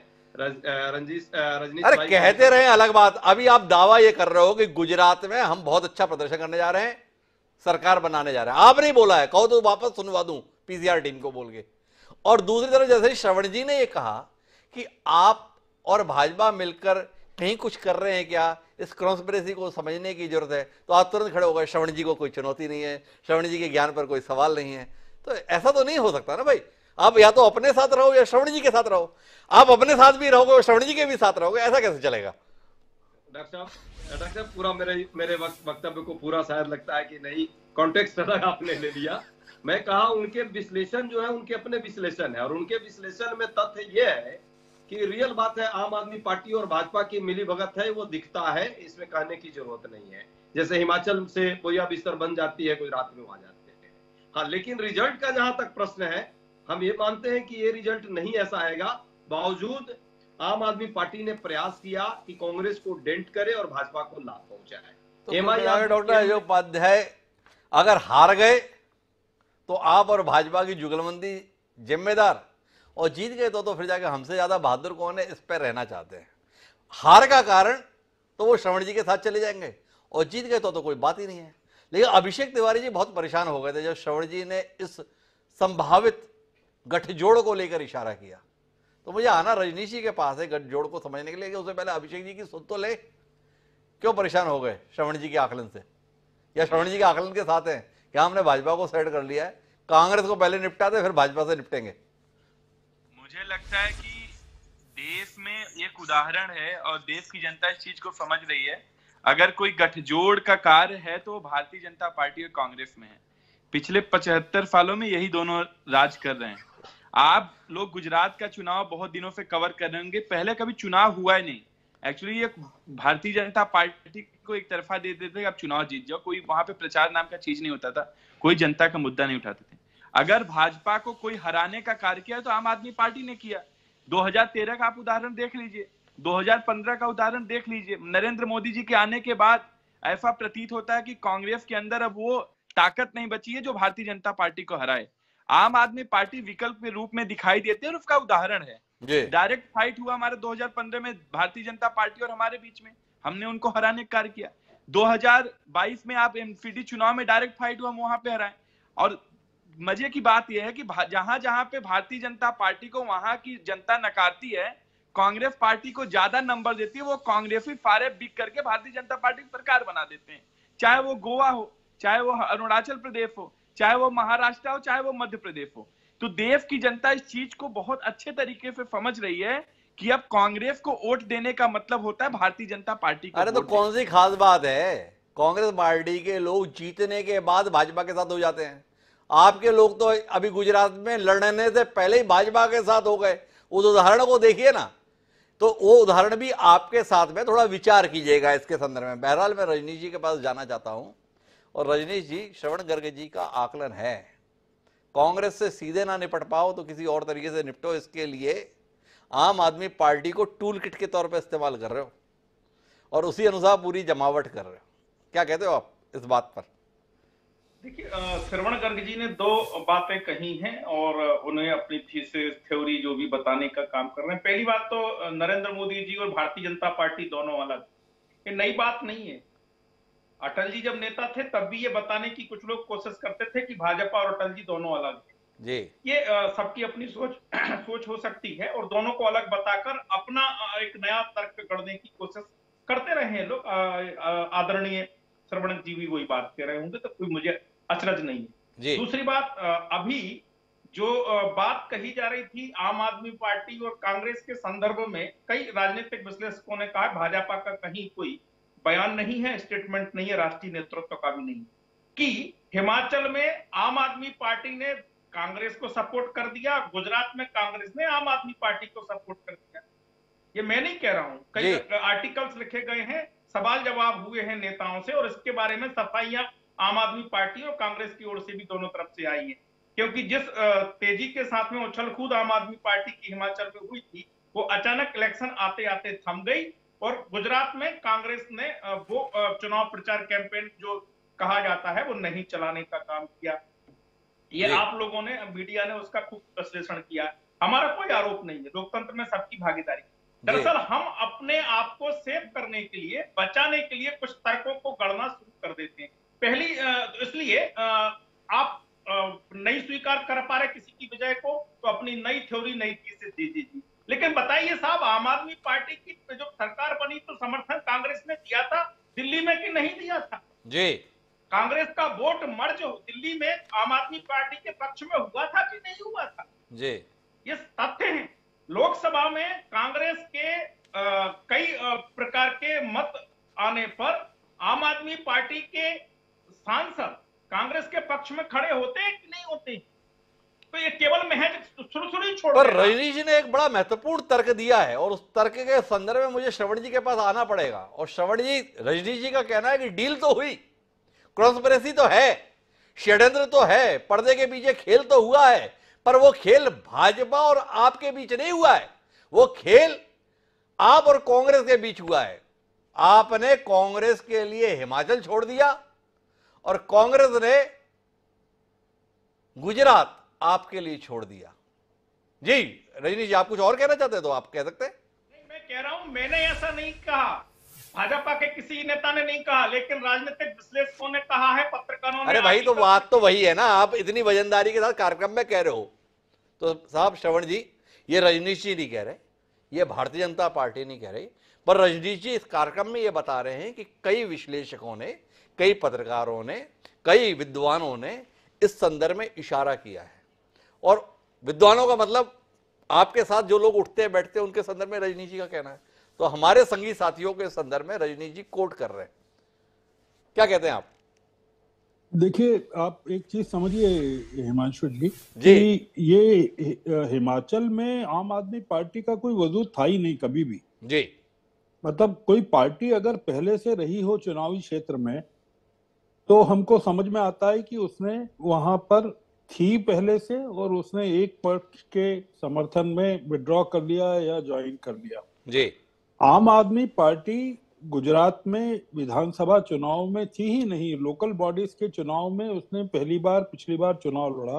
रंजीत रजनीश अरे कहते रहे अलग बात। अभी आप दावा ये कर रहे हो कि गुजरात में हम बहुत अच्छा प्रदर्शन करने जा रहे हैं, सरकार बनाने जा रहे हैं। आप नहीं बोला है, कहो तो वापस सुनवा दूं पीसीआर टीम को बोल के। और दूसरी तरफ जैसे श्रवण जी ने ये कहा कि आप और भाजपा मिलकर कहीं कुछ कर रहे हैं क्या, इस कॉन्स्पिरेसी को समझने की जरूरत है, तो आप तुरंत खड़े हो गए श्रवण जी को कोई चुनौती नहीं है, श्रवण जी के ज्ञान पर कोई सवाल नहीं है। तो ऐसा तो नहीं हो सकता ना भाई। आप या तो अपने साथ रहो या श्रवण जी के साथ रहो। आप अपने साथ भी रहोगे और श्रवण जी के भी साथ रहोगे, ऐसा कैसे चलेगा? डॉक्टर साहब, डॉक्टर साहब पूरा मेरे मेरे वक्तव्य को पूरा शायद लगता है कि नहीं कॉन्टेक्स्ट अलग आपने ले लिया। मैं कहा उनके विश्लेषण जो है उनके अपने विश्लेषण है, और उनके विश्लेषण में तथ्य यह है कि रियल बात है आम आदमी पार्टी और भाजपा की मिली भगत है, वो दिखता है, इसमें कहने की जरूरत नहीं है। जैसे हिमाचल से बोया बिस्तर बन जाती है, गुजरात में आ जाते हैं। हाँ, लेकिन रिजल्ट का जहां तक प्रश्न है, हम ये मानते हैं कि ये रिजल्ट नहीं ऐसा आएगा। बावजूद आम आदमी पार्टी ने प्रयास किया कि कांग्रेस को डेंट करे और भाजपा को लाभ पहुंचाए। तो डॉक्टर अजय उपाध्याय अगर हार गए तो आप और भाजपा की जुगलबंदी जिम्मेदार, और जीत गए तो तो फिर जाके हमसे ज्यादा बहादुर कौन है इस पर रहना चाहते हैं। हार का कारण तो वो श्रवण जी के साथ चले जाएंगे, और जीत गए तो तो कोई बात ही नहीं है। लेकिन अभिषेक तिवारी जी बहुत परेशान हो गए थे जब श्रवण जी ने इस संभावित गठजोड़ को लेकर इशारा किया। तो मुझे आना रजनीश जी के पास है गठजोड़ को समझने के लिए कि उससे पहले अभिषेक जी की सुन तो ले। क्यों परेशान हो गए श्रवण जी के आकलन से, या श्रवण जी के आकलन के साथ हैं क्या हमने भाजपा को सेट कर लिया है, कांग्रेस को पहले निपटाते फिर भाजपा से निपटेंगे? मुझे लगता है कि देश में एक उदाहरण है और देश की जनता इस चीज को समझ रही है। अगर कोई गठजोड़ का कार्य है तो भारतीय जनता पार्टी और कांग्रेस में है। पिछले पचहत्तर सालों में यही दोनों राज कर रहे हैं। आप लोग गुजरात का चुनाव बहुत दिनों से कवर कर रहे होंगे, पहले कभी चुनाव हुआ ही नहीं। एक्चुअली ये भारतीय जनता पार्टी को एक तरफा दे देते थे आप चुनाव जीत जाओ, कोई वहां पे प्रचार नाम का चीज नहीं होता था, कोई जनता का मुद्दा नहीं उठाते थे। अगर भाजपा को कोई हराने का कार्य किया तो आम आदमी पार्टी ने किया। दो हज़ार तेरह का आप उदाहरण देख लीजिए, दो हज़ार पंद्रह का उदाहरण देख लीजिए। नरेंद्र मोदी जी के आने के बाद ऐसा प्रतीत होता है कि कांग्रेस के अंदर अब वो ताकत नहीं बची है जो भारतीय जनता पार्टी को हराए। आम आदमी पार्टी विकल्प के रूप में दिखाई देती है और उसका उदाहरण है। डायरेक्ट फाइट हुआ हमारे दो हज़ार पंद्रह में भारतीय जनता पार्टी और हमारे बीच में, हमने उनको हराने का कार्य किया। दो हज़ार बाईस में आप एमसीडी चुनाव में डायरेक्ट फाइट हुआ, हम वहां पे हराए। और मजे की बात यह है कि जहां जहां पे भारतीय जनता पार्टी को वहां की जनता नकारती है, कांग्रेस पार्टी को ज्यादा नंबर देती है। वो कांग्रेसी फारे बिक करके भारतीय जनता पार्टी की सरकार बना देते हैं। चाहे वो गोवा हो, चाहे वो अरुणाचल प्रदेश हो, चाहे वो महाराष्ट्र हो, चाहे वो मध्य प्रदेश हो। तो देश की जनता इस चीज को बहुत अच्छे तरीके से समझ रही है कि अब कांग्रेस को वोट देने का मतलब होता है भारतीय जनता पार्टी को। अरे तो कौन सी खास बात है, कांग्रेस पार्टी के लोग जीतने के बाद भाजपा के साथ हो जाते हैं। आपके लोग तो अभी गुजरात में लड़ने से पहले ही भाजपा के साथ हो गए। उस उदाहरण को देखिए ना, तो वो उदाहरण भी आपके साथ में थोड़ा विचार कीजिएगा इसके संदर्भ में। बहरहाल मैं रजनीश जी के पास जाना चाहता हूं, और रजनीश जी, श्रवण गर्ग जी का आकलन है कांग्रेस से सीधे ना निपट पाओ तो किसी और तरीके से निपटो, इसके लिए आम आदमी पार्टी को टूल किट के तौर पर इस्तेमाल कर रहे हो और उसी अनुसार पूरी जमावट कर रहे हो। क्या कहते हो आप इस बात पर? देखिए, श्रवण गर्ग जी ने दो बातें कही हैं और उन्हें अपनी थीसिस थ्योरी जो भी बताने का काम कर रहे हैं। पहली बात तो नरेंद्र मोदी जी और भारतीय जनता पार्टी दोनों अलग, ये नई बात नहीं है। अटल जी जब नेता थे तब भी ये बताने की कुछ लोग कोशिश करते थे कि भाजपा और अटल जी दोनों अलग हैं। जी ये सबकी अपनी सोच सोच हो सकती है और दोनों को अलग बताकर अपना एक नया तर्क गढ़ने की कोशिश करते रहे हैं लोग। आदरणीय श्रवण जी भी वही बात कह रहे होंगे, तो कोई मुझे अचरज नहीं है। दूसरी बात, अभी जो बात कही जा रही थी आम आदमी पार्टी और कांग्रेस के संदर्भ में, कई राजनीतिक विश्लेषकों ने कहा भाजपा का कहीं कोई बयान नहीं है, स्टेटमेंट नहीं है, राष्ट्रीय नेतृत्व का भी नहीं, कि हिमाचल में आम आदमी पार्टी ने कांग्रेस को सपोर्ट कर दिया, गुजरात में कांग्रेस ने आम आदमी पार्टी को सपोर्ट कर दिया। ये मैं नहीं कह रहा हूं, कई आर्टिकल्स लिखे गए हैं, सवाल जवाब हुए हैं नेताओं से, और इसके बारे में सफाइयां आम आदमी पार्टी और कांग्रेस की ओर से भी दोनों तरफ से आई है। क्योंकि जिस तेजी के साथ में उछल कूद आम आदमी पार्टी की हिमाचल में हुई थी, वो अचानक इलेक्शन आते आते थम गई, और गुजरात में कांग्रेस ने वो चुनाव प्रचार कैंपेन जो कहा जाता है वो नहीं चलाने का काम किया। ये आप लोगों ने, मीडिया ने उसका खूब विश्लेषण किया। हमारा कोई आरोप नहीं है, लोकतंत्र में सबकी भागीदारी। दरअसल हम अपने आप को सेव करने के लिए, बचाने के लिए कुछ तर्कों को गढ़ना शुरू कर देते हैं। पहली इसलिए आप नहीं स्वीकार कर पा रहे किसी की विजय को, तो अपनी नई थ्योरी नई चीज से दे दीजिए। लेकिन बताइए साहब, आम आदमी पार्टी की जो सरकार बनी तो समर्थन कांग्रेस ने दिया था दिल्ली में कि नहीं दिया था? जी, कांग्रेस का वोट मर्ज दिल्ली में आम आदमी पार्टी के पक्ष में हुआ था कि नहीं हुआ था? जी, ये तथ्य हैं। लोकसभा में कांग्रेस के आ, कई आ, प्रकार के मत आने पर आम आदमी पार्टी के सांसद कांग्रेस के पक्ष में खड़े होते हैं कि नहीं होते? तो ये केवल महज सुरसुरी छोड़। पर रजनी जी ने एक बड़ा महत्वपूर्ण तर्क दिया है, और उस तर्क के संदर्भ में मुझे श्रवण जी के पास आना पड़ेगा। और श्रवण जी, रजनी जी का कहना है कि डील तो हुई, कॉन्स्पिरेसी तो है, षड्यंत्र तो है, पर्दे के पीछे खेल तो हुआ है, पर वो खेल भाजपा और आपके बीच नहीं हुआ है, वो खेल आप और कांग्रेस के बीच हुआ है। आपने कांग्रेस के लिए हिमाचल छोड़ दिया और कांग्रेस ने गुजरात आपके लिए छोड़ दिया। जी रजनी जी, आप कुछ और कहना चाहते हैं तो आप कह सकते हैं। नहीं, मैं कह रहा हूं, मैंने ऐसा नहीं कहा, भाजपा के किसी नेता ने नहीं कहा, लेकिन राजनीतिक विश्लेषकों ने कहा है, पत्रकारों ने। अरे भाई, तो बात तो वही है ना, आप इतनी वजनदारी के साथ कार्यक्रम में कह रहे हो। तो साहब श्रवण जी, ये रजनीश जी नहीं कह रहे, ये भारतीय जनता पार्टी नहीं कह रही, पर रजनीश जी इस कार्यक्रम में ये बता रहे हैं कि कई विश्लेषकों ने, कई पत्रकारों ने, कई विद्वानों ने इस संदर्भ में इशारा किया है। और विद्वानों का मतलब आपके साथ जो लोग उठते बैठते हैं उनके संदर्भ में रजनीश जी का कहना है, तो हमारे संगी साथियों के संदर्भ में रजनीश जी कोट कर रहे हैं। क्या कहते हैं आप? देखिए, आप एक चीज समझिए हिमांशु जी, कि ये हिमाचल में आम आदमी पार्टी का कोई वजूद था ही नहीं कभी भी। जी, मतलब कोई पार्टी अगर पहले से रही हो चुनावी क्षेत्र में, तो हमको समझ में आता है कि उसने वहां पर थी पहले से, और उसने एक पक्ष के समर्थन में विड्रॉ कर लिया या ज्वाइन कर लिया। जी, आम आदमी पार्टी गुजरात में विधानसभा चुनाव में थी ही नहीं, लोकल बॉडीज के चुनाव में उसने पहली बार, पिछली बार चुनाव लड़ा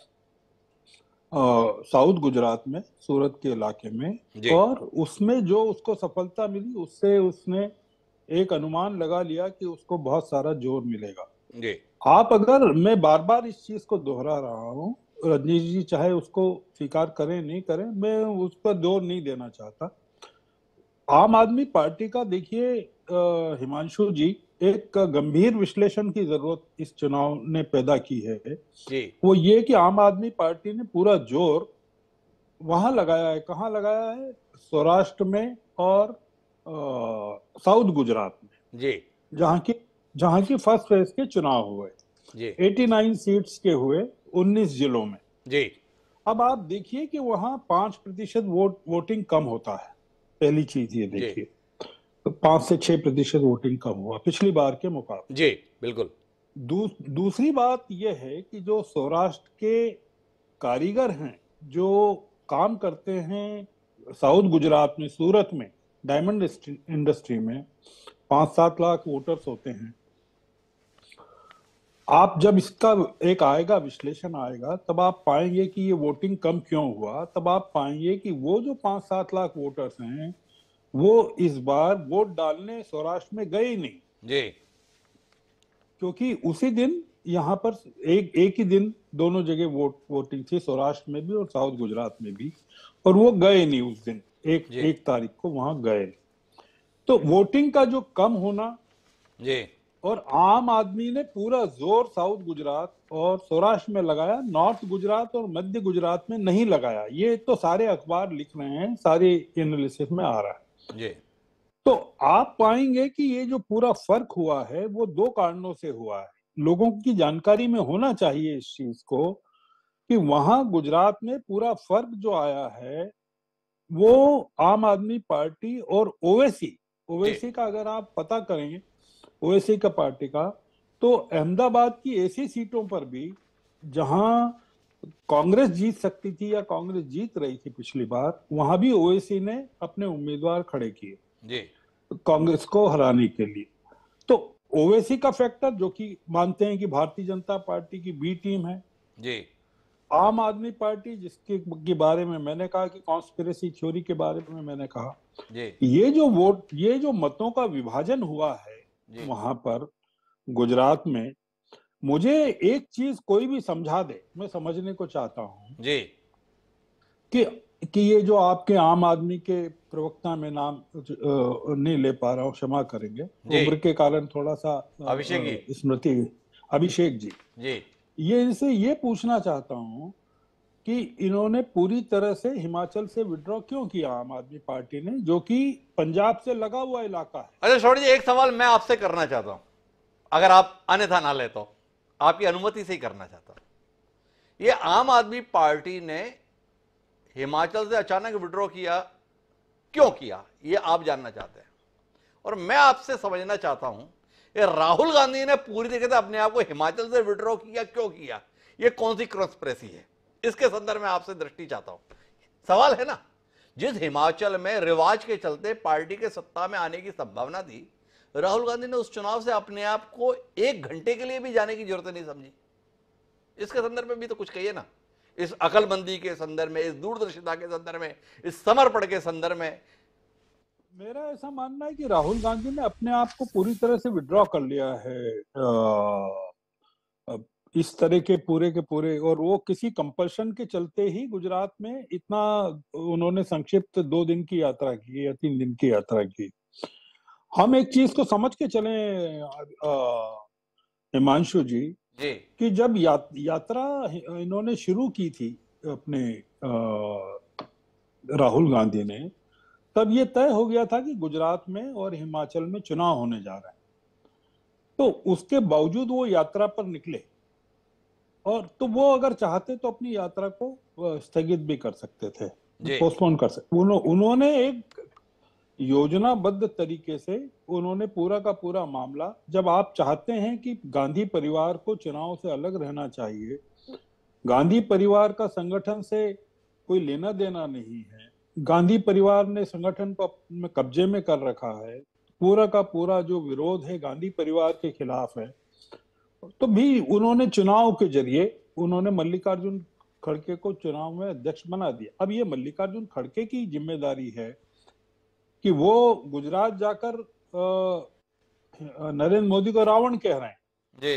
आ, साउथ गुजरात में, सूरत के इलाके में, और उसमें जो उसको सफलता मिली उससे उसने एक अनुमान लगा लिया कि उसको बहुत सारा जोर मिलेगा। जी, आप अगर, मैं बार बार इस चीज को दोहरा रहा हूँ, रजनीश जी चाहे उसको स्वीकार करें नहीं करें, मैं उस पर जोर नहीं देना चाहता। आम आदमी पार्टी का देखिए हिमांशु जी, एक गंभीर विश्लेषण की जरूरत इस चुनाव ने पैदा की है जी। वो ये कि आम आदमी पार्टी ने पूरा जोर वहां लगाया है। कहाँ लगाया है? सौराष्ट्र में और आ, साउथ गुजरात में, जी, जहाँ की जहाँ की फर्स्ट फेज के चुनाव हुए जी, नवासी सीट्स के हुए उन्नीस जिलों में। जी। अब आप देखिए कि वहां पांच प्रतिशत वोट वोटिंग कम होता है। पहली चीज ये देखिए, तो पांच से छह प्रतिशत वोटिंग कम हुआ पिछली बार के मुकाबले। जी, बिल्कुल। दू, दूसरी बात यह है कि जो सौराष्ट्र के कारीगर हैं, जो काम करते हैं साउथ गुजरात में, सूरत में, डायमंड इंडस्ट्री में, पांच सात लाख वोटर्स होते हैं। आप जब इसका एक आएगा, विश्लेषण आएगा, तब आप पाएंगे कि ये वोटिंग कम क्यों हुआ। तब आप पाएंगे कि वो जो पांच सात लाख वोटर्स हैं, वो इस बार वोट डालने सौराष्ट्र में गए ही नहीं। जी। क्योंकि उसी दिन यहाँ पर एक एक ही दिन दोनों जगह वोट वोटिंग थी, सौराष्ट्र में भी और साउथ गुजरात में भी, और वो गए नहीं उस दिन, एक एक तारीख को वहां गए। तो वोटिंग का जो कम होना जी, और आम आदमी ने पूरा जोर साउथ गुजरात और सौराष्ट्र में लगाया, नॉर्थ गुजरात और मध्य गुजरात में नहीं लगाया। ये तो सारे अखबार लिख रहे हैं, सारे एनालिसिस में आ रहा है जी। तो आप पाएंगे कि ये जो पूरा फर्क हुआ है वो दो कारणों से हुआ है। लोगों की जानकारी में होना चाहिए इस चीज को कि वहां गुजरात में पूरा फर्क जो आया है वो आम आदमी पार्टी और ओवैसी ओवैसी का अगर आप पता करें, ओवैसी का पार्टी का, तो अहमदाबाद की ऐसी सीटों पर भी जहां कांग्रेस जीत सकती थी या कांग्रेस जीत रही थी पिछली बार, वहां भी ओवैसी ने अपने उम्मीदवार खड़े किए जी कांग्रेस को हराने के लिए। तो ओवैसी का फैक्टर, जो कि मानते हैं कि भारतीय जनता पार्टी की बी टीम है जी, आम आदमी पार्टी जिसके के बारे में मैंने कहा कि कॉन्स्पिरेसी थ्योरी के बारे में मैंने कहा जी, ये जो वोट, ये जो मतों का विभाजन हुआ है वहां पर गुजरात में, मुझे एक चीज कोई भी समझा दे, मैं समझने को चाहता हूं जी कि कि ये जो आपके आम आदमी के प्रवक्ता में नाम नहीं ले पा रहा हूं, क्षमा करेंगे, उम्र के कारण थोड़ा सा, अभिषेक जी, स्मृति अभिषेक जी जी, ये इनसे ये पूछना चाहता हूं कि इन्होंने पूरी तरह से हिमाचल से विड्रॉ क्यों किया आम आदमी पार्टी ने, जो कि पंजाब से लगा हुआ इलाका है। अच्छा शौर्य जी, एक सवाल मैं आपसे करना चाहता हूं, अगर आप अन्यथा ना ले तो आपकी अनुमति से ही करना चाहता हूं। ये आम आदमी पार्टी ने हिमाचल से अचानक विड्रॉ किया, क्यों किया, ये आप जानना चाहते हैं। और मैं आपसे समझना चाहता हूं, ये राहुल गांधी ने पूरी तरीके से अपने आप को हिमाचल से विड्रॉ किया, क्यों किया, ये कौन सी कॉन्स्पिरेसी है, इसके संदर्भ में आपसे दृष्टि चाहता हूं। सवाल है ना, जिस हिमाचल में रिवाज के चलते पार्टी के सत्ता में आने की संभावना थी, राहुल गांधी ने उस चुनाव से अपने आप को एक घंटे के लिए भी जाने की जरूरत नहीं समझी। इसके संदर्भ में भी तो कुछ कहिए ना, इस अकलमंदी के संदर्भ में, इस दूरदर्शिता के संदर्भ में, इस समर्पण के संदर्भ में। मेरा ऐसा मानना है कि राहुल गांधी ने अपने आप को पूरी तरह से विड्रॉ कर लिया है आ, इस तरह के पूरे के पूरे, और वो किसी कंपल्शन के चलते ही गुजरात में इतना उन्होंने संक्षिप्त दो दिन की यात्रा की या तीन दिन की यात्रा की। हम एक चीज को समझ के चले हिमांशु जी, जी कि जब या, यात्रा इन्होंने शुरू की थी अपने आ, राहुल गांधी ने, तब ये तय हो गया था कि गुजरात में और हिमाचल में चुनाव होने जा रहे हैं। तो उसके बावजूद वो यात्रा पर निकले, और तो वो अगर चाहते तो अपनी यात्रा को स्थगित भी कर सकते थे, पोस्टपोन कर सकते। उन्हों, उन्होंने एक योजनाबद्ध तरीके से उन्होंने पूरा का पूरा मामला, जब आप चाहते हैं कि गांधी परिवार को चुनाव से अलग रहना चाहिए, गांधी परिवार का संगठन से कोई लेना देना नहीं है, गांधी परिवार ने संगठन को अपने कब्जे में कर रखा है, पूरा का पूरा जो विरोध है गांधी परिवार के खिलाफ है, तो भी उन्होंने चुनाव के जरिए उन्होंने मल्लिकार्जुन खड़गे को चुनाव में अध्यक्ष बना दिया। अब ये मल्लिकार्जुन खड़गे की जिम्मेदारी है कि वो गुजरात जाकर नरेंद्र मोदी को रावण कह रहे हैं जी।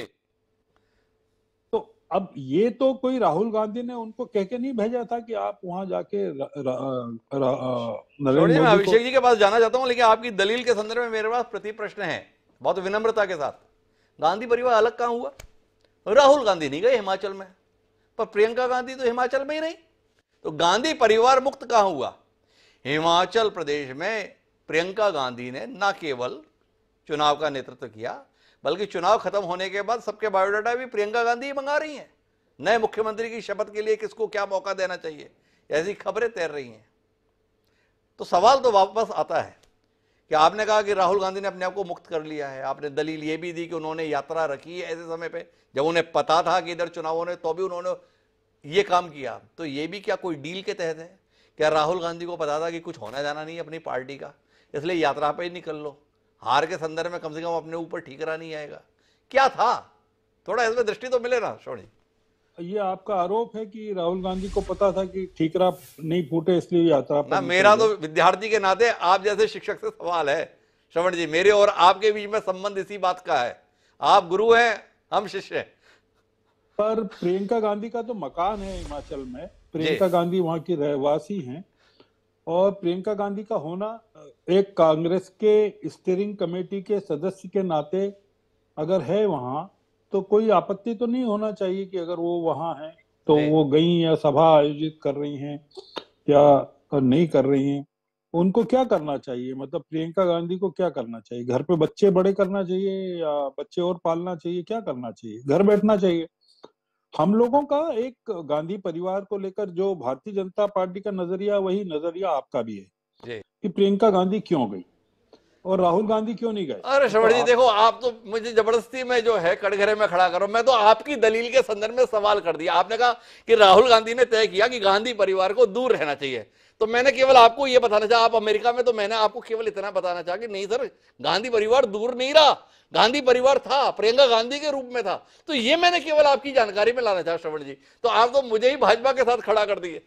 तो अब ये तो कोई राहुल गांधी ने उनको कह के नहीं भेजा था कि आप वहां जाके नरेंद्र मोदी। मैं अभिषेक जी के पास जाना चाहता हूं, लेकिन आपकी दलील के संदर्भ में मेरे पास प्रति प्रश्न है, बहुत विनम्रता के साथ। गांधी परिवार अलग कहां हुआ? राहुल गांधी नहीं गए हिमाचल में, पर प्रियंका गांधी तो हिमाचल में ही रही, तो गांधी परिवार मुक्त कहां हुआ? हिमाचल प्रदेश में प्रियंका गांधी ने न केवल चुनाव का नेतृत्व किया, बल्कि चुनाव खत्म होने के बाद सबके बायोडाटा भी प्रियंका गांधी ही मंगा रही हैं। नए मुख्यमंत्री की शपथ के लिए किसको क्या मौका देना चाहिए, ऐसी खबरें तैर रही हैं। तो सवाल तो वापस आता है कि आपने कहा कि राहुल गांधी ने अपने आप को मुक्त कर लिया है, आपने दलील ये भी दी कि उन्होंने यात्रा रखी है ऐसे समय पे जब उन्हें पता था कि इधर चुनाव होने, तो भी उन्होंने ये काम किया। तो ये भी क्या कोई डील के तहत है? क्या राहुल गांधी को पता था कि कुछ होना जाना नहीं है अपनी पार्टी का, इसलिए यात्रा पे ही निकल लो, हार के संदर्भ में कम से कम अपने ऊपर ठीकरा नहीं आएगा? क्या था? थोड़ा इसमें दृष्टि तो मिले ना शौर्य। ये आपका आरोप है कि राहुल गांधी को पता था कि ठीकरा नहीं फूटे इसलिए यात्रा पर ना, मेरा तो विद्यार्थी के नाते आप जैसे शिक्षक से सवाल है श्रवण जी, मेरे और आपके बीच में संबंध इसी बात का है। आप गुरु हैं, हम शिष्य हैं। पर प्रियंका गांधी का तो मकान है हिमाचल में, प्रियंका गांधी वहां की रहवासी हैं, और प्रियंका गांधी का होना एक कांग्रेस के स्टीयरिंग कमेटी के सदस्य के नाते अगर है वहां, तो कोई आपत्ति तो नहीं होना चाहिए कि अगर वो वहां है तो वो गई या सभा आयोजित कर रही हैं या नहीं कर रही हैं। उनको क्या करना चाहिए, मतलब प्रियंका गांधी को क्या करना चाहिए? घर पे बच्चे बड़े करना चाहिए या बच्चे और पालना चाहिए? क्या करना चाहिए? घर बैठना चाहिए? हम लोगों का एक गांधी परिवार को लेकर जो भारतीय जनता पार्टी का नजरिया, वही नजरिया आपका भी है कि प्रियंका गांधी क्यों गई और राहुल गांधी क्यों नहीं गए। अरे श्रवण जी, देखो आप तो मुझे जबरदस्ती में जो है कटघरे में खड़ा करो। मैं तो आपकी दलील के संदर्भ में सवाल कर दिया। आपने कहा कि राहुल गांधी ने तय किया कि गांधी परिवार को दूर रहना चाहिए, तो मैंने केवल आपको यह बताना चाहा, आप अमेरिका में, तो मैंने आपको केवल इतना बताना चाहा कि नहीं सर, गांधी परिवार दूर नहीं रहा, गांधी परिवार था, प्रियंका गांधी के रूप में था। तो ये मैंने केवल आपकी जानकारी में लाना चाहा श्रवण जी। तो आप तो मुझे ही भाजपा के साथ खड़ा कर दिए।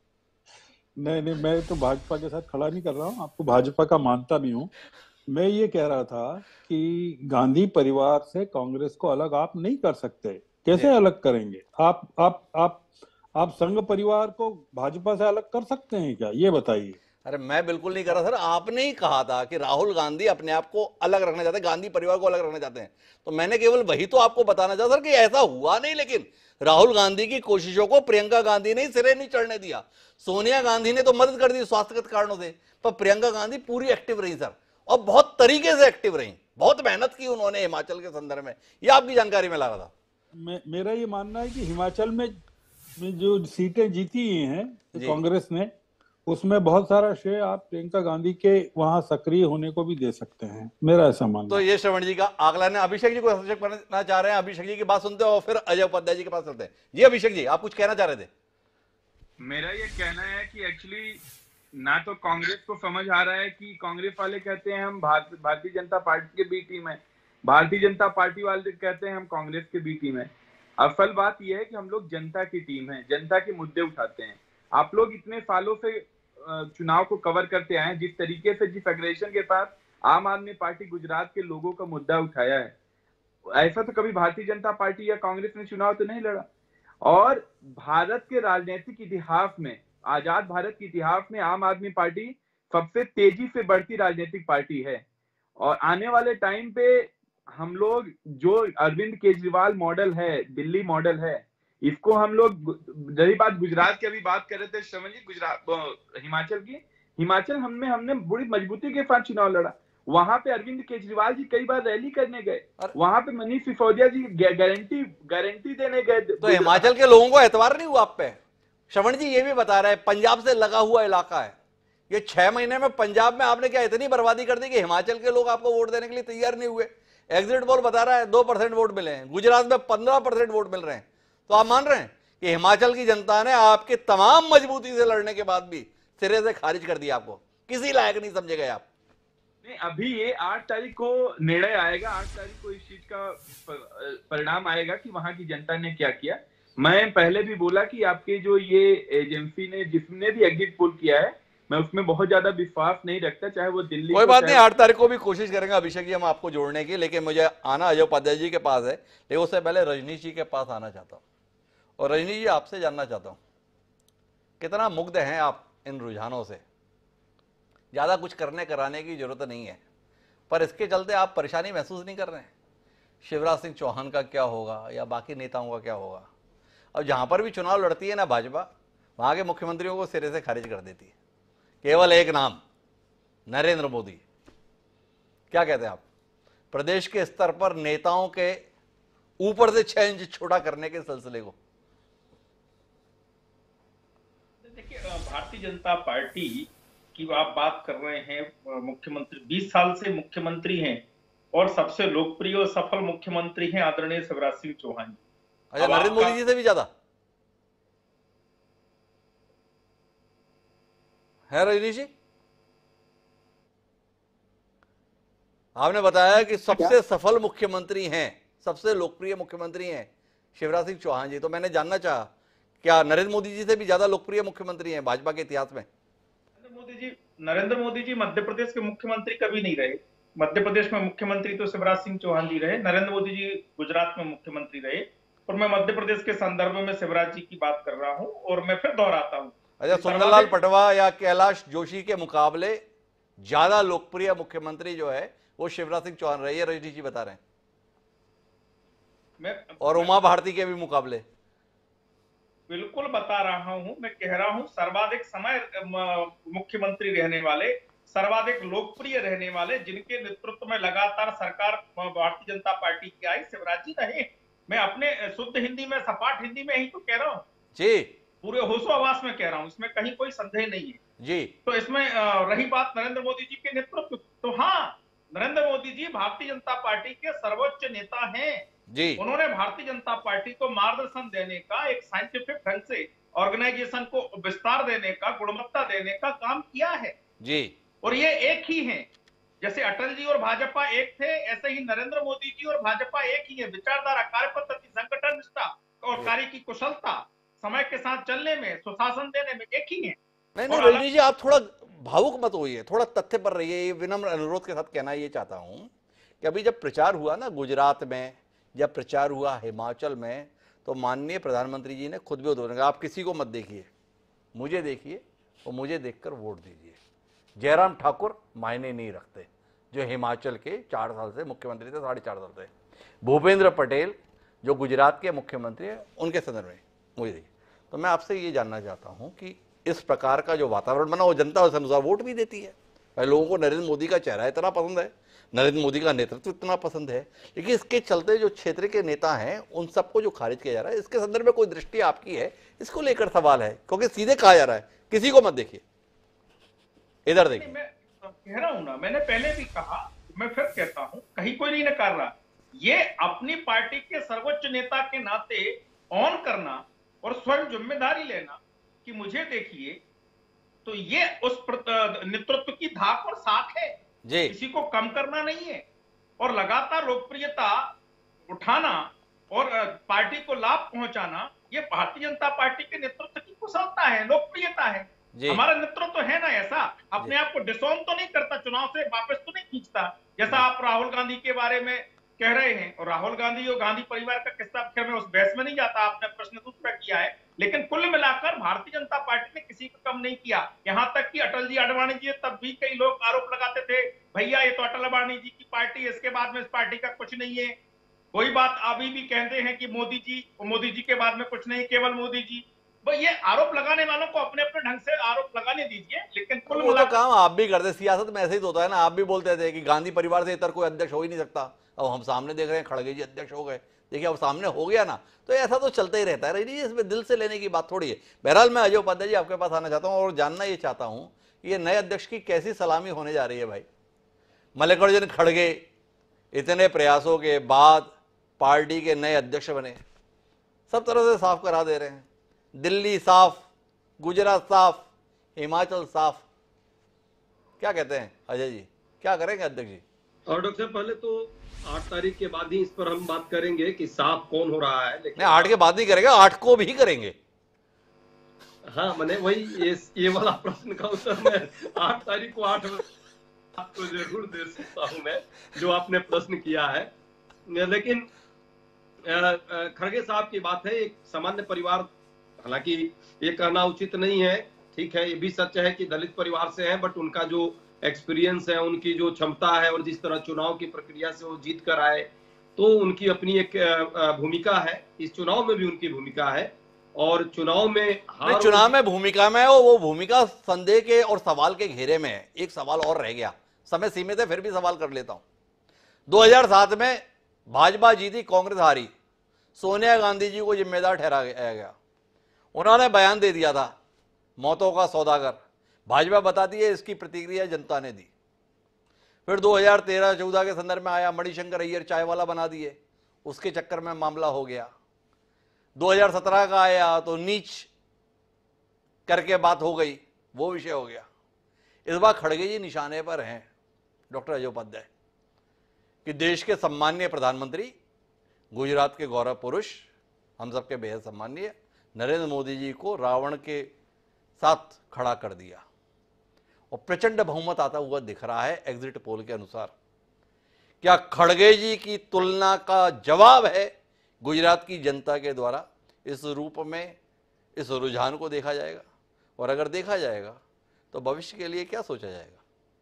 नहीं नहीं, मैं तो भाजपा के साथ खड़ा नहीं कर रहा हूँ, आपको भाजपा का मानता भी हूँ। मैं ये कह रहा था कि गांधी परिवार से कांग्रेस को अलग आप नहीं कर सकते। कैसे अलग करेंगे? आप आप आप आप संघ परिवार को भाजपा से अलग कर सकते हैं क्या, ये बताइए। अरे मैं बिल्कुल नहीं कर रहा सर, आपने ही कहा था कि राहुल गांधी अपने आप को अलग रखना चाहते हैं, गांधी परिवार को अलग रखना चाहते हैं। तो मैंने केवल वही तो आपको बताना चाहा सर कि ऐसा हुआ नहीं, लेकिन राहुल गांधी की कोशिशों को प्रियंका गांधी ने सिरे नहीं चढ़ने दिया। सोनिया गांधी ने तो मदद कर दी स्वास्थ्यगत कारणों से, पर प्रियंका गांधी पूरी एक्टिव रही सर, और बहुत तरीके से एक्टिव रही, बहुत मेहनत की उन्होंने हिमाचल के संदर्भ में। ये आपकी जानकारी में ला रहा था। मे, मेरा ये मानना है कि हिमाचल में, में जो सीटें जीती हैं कांग्रेस ने, उसमें बहुत सारा श्रेय आप प्रियंका गांधी के वहां सक्रिय होने को भी दे सकते हैं, मेरा ऐसा मानना। तो ये श्रवण जी का आकलन है। अभिषेक जी को हस्तक्षेप करना चाह रहे हैं, अभिषेक जी की बात सुनते हो और फिर अजय उपाध्याय जी के पास चलते हैं। जी अभिषेक जी, आप कुछ कहना चाह रहे थे? मेरा ये कहना है कि एक्चुअली ना तो कांग्रेस को समझ आ रहा है कि कांग्रेस वाले कहते हैं हम भारतीय जनता पार्टी के बी टीम है, भारतीय जनता पार्टी वाले कहते हैं हम कांग्रेस के बी टीम है। असल बात यह है कि हम लोग जनता की टीम है, जनता के मुद्दे उठाते हैं। आप लोग इतने सालों से चुनाव को कवर करते आए हैं, जिस तरीके से, जिस एग्रेशन के साथ आम आदमी पार्टी गुजरात के लोगों का मुद्दा उठाया है, ऐसा तो कभी भारतीय जनता पार्टी या कांग्रेस ने चुनाव तो नहीं लड़ा। और भारत के राजनीतिक इतिहास में, आजाद भारत के इतिहास में आम आदमी पार्टी सबसे तेजी से बढ़ती राजनीतिक पार्टी है। और आने वाले टाइम पे हम लोग जो अरविंद केजरीवाल मॉडल है, दिल्ली मॉडल है, इसको हम लोग, रही बात गुजरात की, अभी बात कर रहे थे श्रवण जी, गुजरात हिमाचल की, हिमाचल हमने हमने बड़ी मजबूती के साथ चुनाव लड़ा। वहां पे अरविंद केजरीवाल जी कई बार रैली करने गए, वहां पे मनीष सिसोदिया जी गारंटी गारंटी देने गए। तो हिमाचल के लोगों को एतबार नहीं हुआ आप पे? श्रवण जी ये भी बता रहे हैं पंजाब से लगा हुआ इलाका है, ये छह महीने में पंजाब में आपने क्या इतनी बर्बादी कर दी कि हिमाचल के लोग आपको वोट देने के लिए तैयार नहीं हुए? एग्जिट पोल बता रहा है दो परसेंट वोट मिले हैं, गुजरात में पंद्रह परसेंट वोट मिल रहे हैं। तो आप मान रहे हैं कि हिमाचल की जनता ने आपके तमाम मजबूती से लड़ने के बाद भी सिरे से खारिज कर दिया, आपको किसी लायक नहीं समझे गए आप? नहीं, अभी ये आठ तारीख को निर्णय आएगा, आठ तारीख को इस चीज का परिणाम आएगा कि वहां की जनता ने क्या किया। मैं पहले भी बोला कि आपके जो ये एजेंसी ने, जिसने भी एग्जिट पोल किया है, मैं उसमें बहुत ज्यादा विश्वास नहीं रखता, चाहे वो दिल्ली। कोई बात नहीं, आठ तारीख को भी कोशिश करेंगे अभिषेक जी हम आपको जोड़ने की, लेकिन मुझे आना अजय उपाध्याय जी के पास है, लेकिन उससे पहले रजनीश जी के पास आना चाहता हूँ। और रजनीश जी आपसे जानना चाहता हूँ, कितना मुग्ध हैं आप इन रुझानों से? ज़्यादा कुछ करने कराने की जरूरत नहीं है, पर इसके चलते आप परेशानी महसूस नहीं कर रहे हैं? शिवराज सिंह चौहान का क्या होगा या बाकी नेताओं का क्या होगा? अब जहाँ पर भी चुनाव लड़ती है ना भाजपा, वहाँ के मुख्यमंत्रियों को सिरे से खारिज कर देती है। केवल एक नाम, नरेंद्र मोदी। क्या कहते हैं आप प्रदेश के स्तर पर नेताओं के ऊपर से छह इंच छोटा करने के सिलसिले को? देखिए, भारतीय जनता पार्टी की आप बात कर रहे हैं, मुख्यमंत्री बीस साल से मुख्यमंत्री हैं और सबसे लोकप्रिय और सफल मुख्यमंत्री हैं आदरणीय शिवराज सिंह चौहान। अच्छा, नरेंद्र मोदी जी से भी ज्यादा है रजनीश जी? आपने बताया कि सबसे सफल मुख्यमंत्री हैं, सबसे लोकप्रिय मुख्यमंत्री हैं शिवराज सिंह चौहान जी। तो मैंने जानना चाहा, क्या नरेंद्र मोदी जी से भी ज्यादा लोकप्रिय मुख्यमंत्री हैं भाजपा के इतिहास में? नरेंद्र मोदी जी नरेंद्र मोदी जी मध्य प्रदेश के मुख्यमंत्री कभी नहीं रहे, मध्य प्रदेश में मुख्यमंत्री तो शिवराज सिंह चौहान जी रहे, नरेंद्र मोदी जी गुजरात में मुख्यमंत्री रहे, और मैं मध्य प्रदेश के संदर्भ में शिवराज जी की बात कर रहा हूं। और मैं फिर दोहराता हूं, अच्छा, सुंदरलाल पटवा या कैलाश जोशी के मुकाबले ज्यादा लोकप्रिय मुख्यमंत्री जो है वो शिवराज सिंह चौहान रहे, रजनीश जी बता रहे हैं, मैं और उमा भारती के भी मुकाबले। बिल्कुल बता रहा हूं, मैं कह रहा हूं सर्वाधिक समय मुख्यमंत्री रहने वाले, सर्वाधिक लोकप्रिय रहने वाले, जिनके नेतृत्व में लगातार सरकार भारतीय जनता पार्टी की आई, शिवराज जी रहे। मैं अपने शुद्ध हिंदी में, सपाट हिंदी में ही तो कह रहा हूं जी, पूरे होशो आवास में कह रहा हूं, इसमें कहीं कोई संदेह नहीं है जी। तो इसमें रही बात नरेंद्र मोदी जी के नेतृत्व, तो हाँ, नरेंद्र मोदी जी भारतीय जनता पार्टी के सर्वोच्च नेता हैं जी। उन्होंने भारतीय जनता पार्टी को मार्गदर्शन देने का, एक साइंटिफिक ढंग से ऑर्गेनाइजेशन को विस्तार देने का, गुणवत्ता देने का काम किया है जी। और ये एक ही है। जैसे अटल जी और भाजपा एक थे, ऐसे ही नरेंद्र मोदी जी और भाजपा एक ही है। विचारधारा, कार्य पद्धति, संगठन निष्ठा और कार्य की कुशलता, समय के साथ चलने में, सुशासन देने में एक ही है। नहीं नहीं रजनी जी, आप थोड़ा भावुक मत होइए, थोड़ा तथ्य पर रहिए। ये विनम्र अनुरोध के साथ कहना ये चाहता हूं कि अभी जब प्रचार हुआ ना गुजरात में, जब प्रचार हुआ हिमाचल में, तो माननीय प्रधानमंत्री जी ने खुद भी उद्बोधन किया, आप किसी को मत देखिए, मुझे देखिए और मुझे देखकर वोट दीजिए। जयराम ठाकुर मायने नहीं रखते, जो हिमाचल के चार साल से मुख्यमंत्री थे, साढ़े चार साल से। भूपेंद्र पटेल जो गुजरात के मुख्यमंत्री हैं, उनके संदर्भ में मुझे देखिए। तो मैं आपसे ये जानना चाहता हूँ कि इस प्रकार का जो वातावरण बना, वो जनता उस अनुसार वोट भी देती है। भाई, लोगों को नरेंद्र मोदी का चेहरा इतना पसंद है, नरेंद्र मोदी का नेतृत्व इतना पसंद है, लेकिन इसके चलते जो क्षेत्र के नेता हैं उन सबको जो खारिज किया जा रहा है, इसके संदर्भ में कोई दृष्टि आपकी है? इसको लेकर सवाल है, क्योंकि सीधे कहा जा रहा है किसी को मत देखिए, इधर देखिए। मैं कह रहा हूं ना, मैंने पहले भी कहा, मैं फिर कहता हूं, कहीं कोई नहीं नकार रहा। ये अपनी पार्टी के सर्वोच्च नेता के नाते ऑन करना और स्वयं जिम्मेदारी लेना कि मुझे देखिए, तो ये उस नेतृत्व की धाक और साख है जी। किसी को कम करना नहीं है और लगातार लोकप्रियता उठाना और पार्टी को लाभ पहुंचाना, ये भारतीय जनता पार्टी के नेतृत्व की कुशलता है, लोकप्रियता है। हमारा नेतृत्व तो है ना ऐसा, अपने आप को डिसऑन तो नहीं करता, चुनाव से वापस तो नहीं खींचता, जैसा आप राहुल गांधी के बारे में कह रहे हैं। और राहुल गांधी और गांधी परिवार का किस्सा फिर मैं उस बहस में नहीं जाता, आपने प्रश्न दूसरा किया है, लेकिन कुल मिलाकर भारतीय जनता पार्टी ने किसी को कम नहीं किया। यहां तक कि अटल जी अडवाणी जी, तब भी कई लोग आरोप लगाते थे, भैया ये तो अटल अडवाणी जी की पार्टी है, इसके बाद में इस पार्टी का कुछ नहीं है। वही बात अभी भी कहते हैं कि मोदी जी, मोदी जी के बाद में कुछ नहीं, केवल मोदी जी। ये आरोप लगाने वालों को अपने अपने ढंग से आरोप लगाने दीजिए, लेकिन कुल वो तो काम आप भी करते, सियासत में ऐसे ही तो होता है ना। आप भी बोलते थे कि गांधी परिवार से इतर कोई अध्यक्ष हो ही नहीं सकता, अब हम सामने देख रहे हैं खड़गे जी अध्यक्ष हो गए, देखिए अब सामने हो गया ना, तो ऐसा तो चलता ही रहता है। इसमें दिल से लेने की बात थोड़ी है। बहरहाल मैं अजय उपाध्याय जी आपके पास आना चाहता हूँ और जानना ये चाहता हूँ कि ये नए अध्यक्ष की कैसी सलामी होने जा रही है। भाई, मल्लिकार्जुन खड़गे इतने प्रयासों के बाद पार्टी के नए अध्यक्ष बने, सब तरह से साफ करा दे रहे हैं, दिल्ली साफ, गुजरात साफ, हिमाचल साफ। क्या कहते हैं अजय जी, क्या करेंगे अध्यक्ष जी? और डॉक्टर साहब, पहले तो आठ तारीख के बाद ही इस पर हम बात करेंगे कि साफ कौन हो रहा है, लेकिन नहीं, आठ के बाद नहीं करेंगे, आठ को भी करेंगे। हाँ, मैंने वही ये ये वाला प्रश्न का उत्तर मैं आठ तारीख को आठ आपको जरूर दे सकता हूं मैं, जो आपने प्रश्न किया है। लेकिन खड़गे साहब की बात है, एक सामान्य परिवार, हालांकि ये कहना उचित नहीं है, ठीक है, ये भी सच है कि दलित परिवार से है, बट उनका जो एक्सपीरियंस है, उनकी जो क्षमता है और जिस तरह चुनाव की प्रक्रिया से वो जीत कर आए, तो उनकी अपनी एक भूमिका है। इस चुनाव में भी उनकी भूमिका है और चुनाव में हार चुनाव में भूमिका में वो भूमिका संदेह के और सवाल के घेरे में है। एक सवाल और रह गया, समय सीमित है, फिर भी सवाल कर लेता हूं। दो हज़ार सात में भाजपा जीती, कांग्रेस हारी, सोनिया गांधी जी को जिम्मेदार ठहराया गया। उन्होंने बयान दे दिया था, मौतों का सौदागर। भाजपा बताती है इसकी प्रतिक्रिया जनता ने दी। फिर दो हज़ार तेरह चौदह के संदर्भ में आया, मणिशंकर अय्यर चाय वाला बना दिए, उसके चक्कर में मामला हो गया। दो हज़ार सत्रह का आया तो नीच करके बात हो गई, वो विषय हो गया। इस बार खड़गे जी निशाने पर हैं डॉक्टर अजय उपाध्याय कि देश के सम्मानीय प्रधानमंत्री, गुजरात के गौरव पुरुष, हम सबके बेहद सम्मानीय नरेंद्र मोदी जी को रावण के साथ खड़ा कर दिया और प्रचंड बहुमत आता हुआ दिख रहा है एग्जिट पोल के अनुसार। क्या खड़गे जी की तुलना का जवाब है गुजरात की जनता के द्वारा इस रूप में इस रुझान को देखा जाएगा? और अगर देखा जाएगा तो भविष्य के लिए क्या सोचा जाएगा?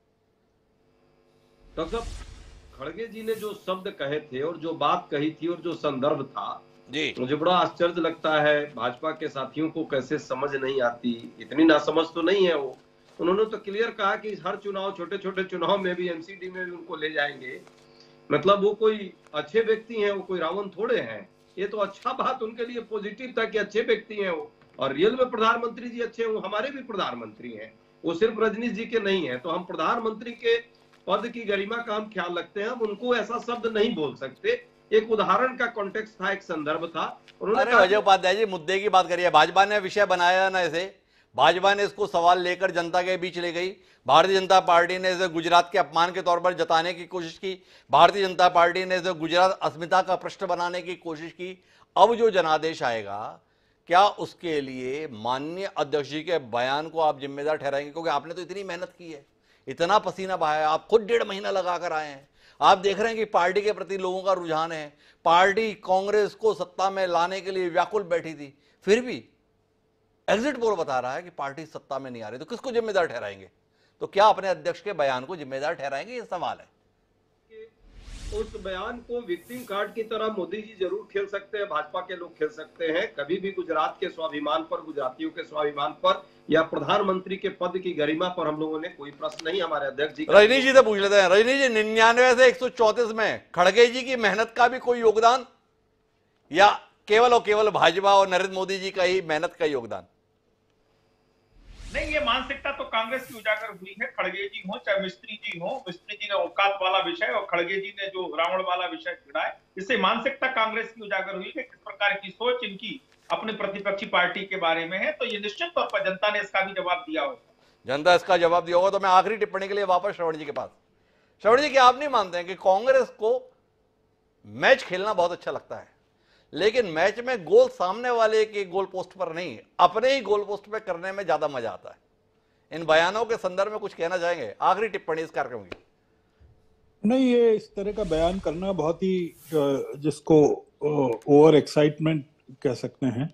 डॉक्टर साहब, खड़गे जी ने जो शब्द कहे थे और जो बात कही थी और जो संदर्भ था जी, मुझे बड़ा आश्चर्य लगता है भाजपा के साथियों को कैसे समझ नहीं आती। इतनी नासमझ तो नहीं है वो। उन्होंने तो क्लियर कहा कि हर चुनाव, छोटे छोटे चुनाव में भी, एमसीडी में भी उनको ले जाएंगे। मतलब वो कोई अच्छे व्यक्ति हैं, वो कोई रावण थोड़े हैं। ये तो अच्छा बात उनके लिए पॉजिटिव था कि अच्छे व्यक्ति हैं वो, और रियल में प्रधानमंत्री जी अच्छे हैं। वो हमारे भी प्रधानमंत्री हैं, वो सिर्फ रजनीश जी के नहीं है। तो हम प्रधानमंत्री के पद की गरिमा का हम ख्याल रखते हैं, हम उनको ऐसा शब्द नहीं बोल सकते। एक उदाहरण का कॉन्टेक्स्ट था, एक संदर्भ था। अरे अजय उपाध्याय जी, मुद्दे की बात करिए। भाजपा ने विषय बनाया ना इसे, भाजपा ने इसको सवाल लेकर जनता के बीच ले गई। भारतीय जनता पार्टी ने इसे गुजरात के अपमान के तौर पर जताने की कोशिश की। भारतीय जनता पार्टी ने इसे गुजरात अस्मिता का प्रश्न बनाने की कोशिश की। अब जो जनादेश आएगा, क्या उसके लिए माननीय अध्यक्ष जी के बयान को आप जिम्मेदार ठहराएंगे? क्योंकि आपने तो इतनी मेहनत की है, इतना पसीना बहाया, आप खुद डेढ़ महीना लगा कर आए हैं। आप देख रहे हैं कि पार्टी के प्रति लोगों का रुझान है। पार्टी कांग्रेस को सत्ता में लाने के लिए व्याकुल बैठी थी, फिर भी एग्जिट पोल बता रहा है कि पार्टी सत्ता में नहीं आ रही। तो किसको जिम्मेदार ठहराएंगे? तो क्या अपने अध्यक्ष के बयान को जिम्मेदार ठहराएंगे? ये सवाल है। उस बयान को विक्टिम कार्ड की तरह मोदी जी जरूर खेल सकते हैं, भाजपा के लोग खेल सकते हैं। कभी भी गुजरात के स्वाभिमान पर, गुजरातियों के स्वाभिमान पर या प्रधानमंत्री के पद की गरिमा पर हम लोगों ने कोई प्रश्न नहीं। हमारे अध्यक्ष जी, रजनीश जी से पूछ लेते हैं। रजनीश जी, निन्यानवे से एक सौ चौतीस में खड़गे जी की मेहनत का भी कोई योगदान, या केवल और केवल भाजपा और नरेंद्र मोदी जी का ही मेहनत का योगदान? नहीं, ये मानसिकता तो कांग्रेस की उजागर हुई है। खड़गे जी हो चाहे मिस्त्री जी हो, मिस्त्री जी ने औकात वाला विषय और खड़गे जी ने जो रावण वाला विषय छेड़ा है, इससे मानसिकता कांग्रेस की उजागर हुई है। किस प्रकार की सोच इनकी अपने प्रतिपक्षी पार्टी के बारे में है, तो ये निश्चित तौर पर जनता ने इसका भी जवाब दिया होगा। जनता इसका जवाब दिया होगा। तो मैं आखिरी टिप्पणी के लिए वापस श्रवण जी के पास। श्रवण जी, क्या आप नहीं मानते हैं कि कांग्रेस को मैच खेलना बहुत अच्छा लगता है, लेकिन मैच में गोल सामने वाले के गोल पोस्ट पर नहीं, अपने ही गोल पोस्ट पर करने में ज्यादा मजा आता है? इन बयानों के संदर्भ में कुछ कहना चाहेंगे? आखिरी टिप्पणी इस कार्यक्रम की। नहीं, ये इस तरह का बयान करना बहुत ही, जिसको ओवर एक्साइटमेंट कह सकते हैं,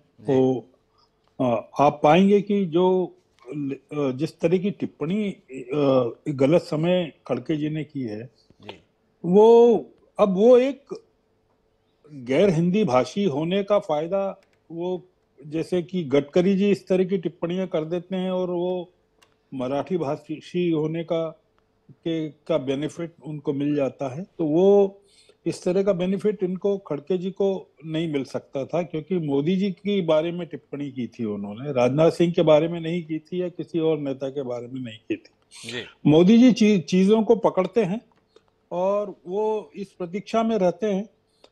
तो आप पाएंगे कि जो जिस तरह की टिप्पणी गलत समय खड़गे जी ने की है जी, वो अब वो एक गैर हिंदी भाषी होने का फायदा, वो जैसे कि गडकरी जी इस तरह की टिप्पणियां कर देते हैं और वो मराठी भाषी होने का के का बेनिफिट उनको मिल जाता है, तो वो इस तरह का बेनिफिट इनको, खड़गे जी को नहीं मिल सकता था। क्योंकि मोदी जी के बारे में टिप्पणी की थी उन्होंने, राजनाथ सिंह के बारे में नहीं की थी या किसी और नेता के बारे में नहीं की थी जी। मोदी जी ची, चीजों को पकड़ते हैं और वो इस प्रतीक्षा में रहते हैं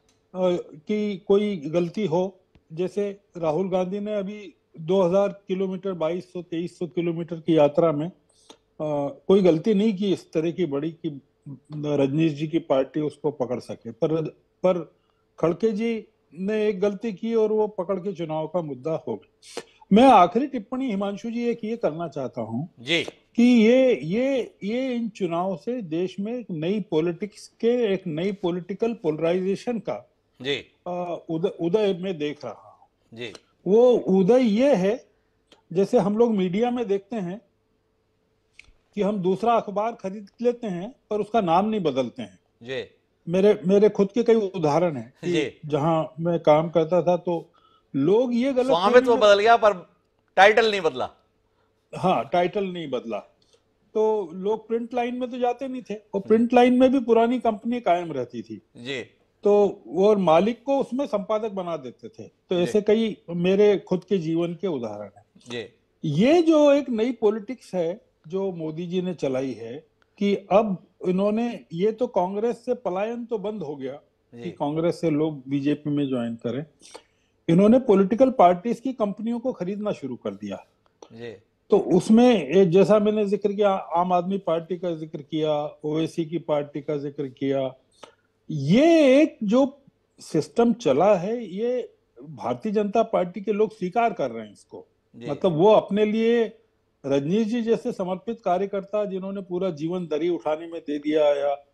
कि कोई गलती हो। जैसे राहुल गांधी ने अभी दो हज़ार किलोमीटर, बाईस सौ तेईस सौ किलोमीटर की यात्रा में आ, कोई गलती नहीं की इस तरह की बड़ी कि रजनीश जी की पार्टी उसको पकड़ सके, पर पर खड़गे जी ने एक गलती की और वो पकड़ के चुनाव का मुद्दा हो गया। मैं आखिरी टिप्पणी हिमांशु जी एक ये करना चाहता हूँ जी कि ये ये ये इन चुनाव से देश में एक नई पॉलिटिक्स के, एक नई पॉलिटिकल पोलराइजेशन का जी उदय उदय में देख रहा हूँ जी। वो उदय ये है, जैसे हम लोग मीडिया में देखते हैं कि हम दूसरा अखबार खरीद लेते हैं पर उसका नाम नहीं बदलते हैं जी। मेरे मेरे खुद के कई उदाहरण हैं कि जहां मैं काम करता था तो लोग ये गलत, स्वामित्व बदल गया पर टाइटल नहीं बदला। हाँ, टाइटल नहीं बदला। तो लोग प्रिंट लाइन में तो जाते नहीं थे, और प्रिंट लाइन में भी पुरानी कंपनी कायम रहती थी जी, तो वो मालिक को उसमें संपादक बना देते थे। तो ऐसे कई मेरे खुद के जीवन के उदाहरण हैं जी। ये जो एक नई पॉलिटिक्स है जो मोदी जी ने चलाई है कि अब इन्होंने, ये तो कांग्रेस से पलायन तो बंद हो गया कि कांग्रेस से लोग बीजेपी में ज्वाइन करें, इन्होंने पॉलिटिकल पार्टीज की कंपनियों को खरीदना शुरू कर दिया जी। तो उसमें जैसा मैंने जिक्र किया, आम आदमी पार्टी का जिक्र किया, ओवैसी की पार्टी का जिक्र किया, ये एक जो सिस्टम चला है ये भारतीय जनता पार्टी के लोग स्वीकार कर रहे हैं इसको। मतलब वो अपने लिए रजनीश जी जैसे समर्पित कार्यकर्ता जिन्होंने पूरा जीवन दरी उठाने में दे दिया, या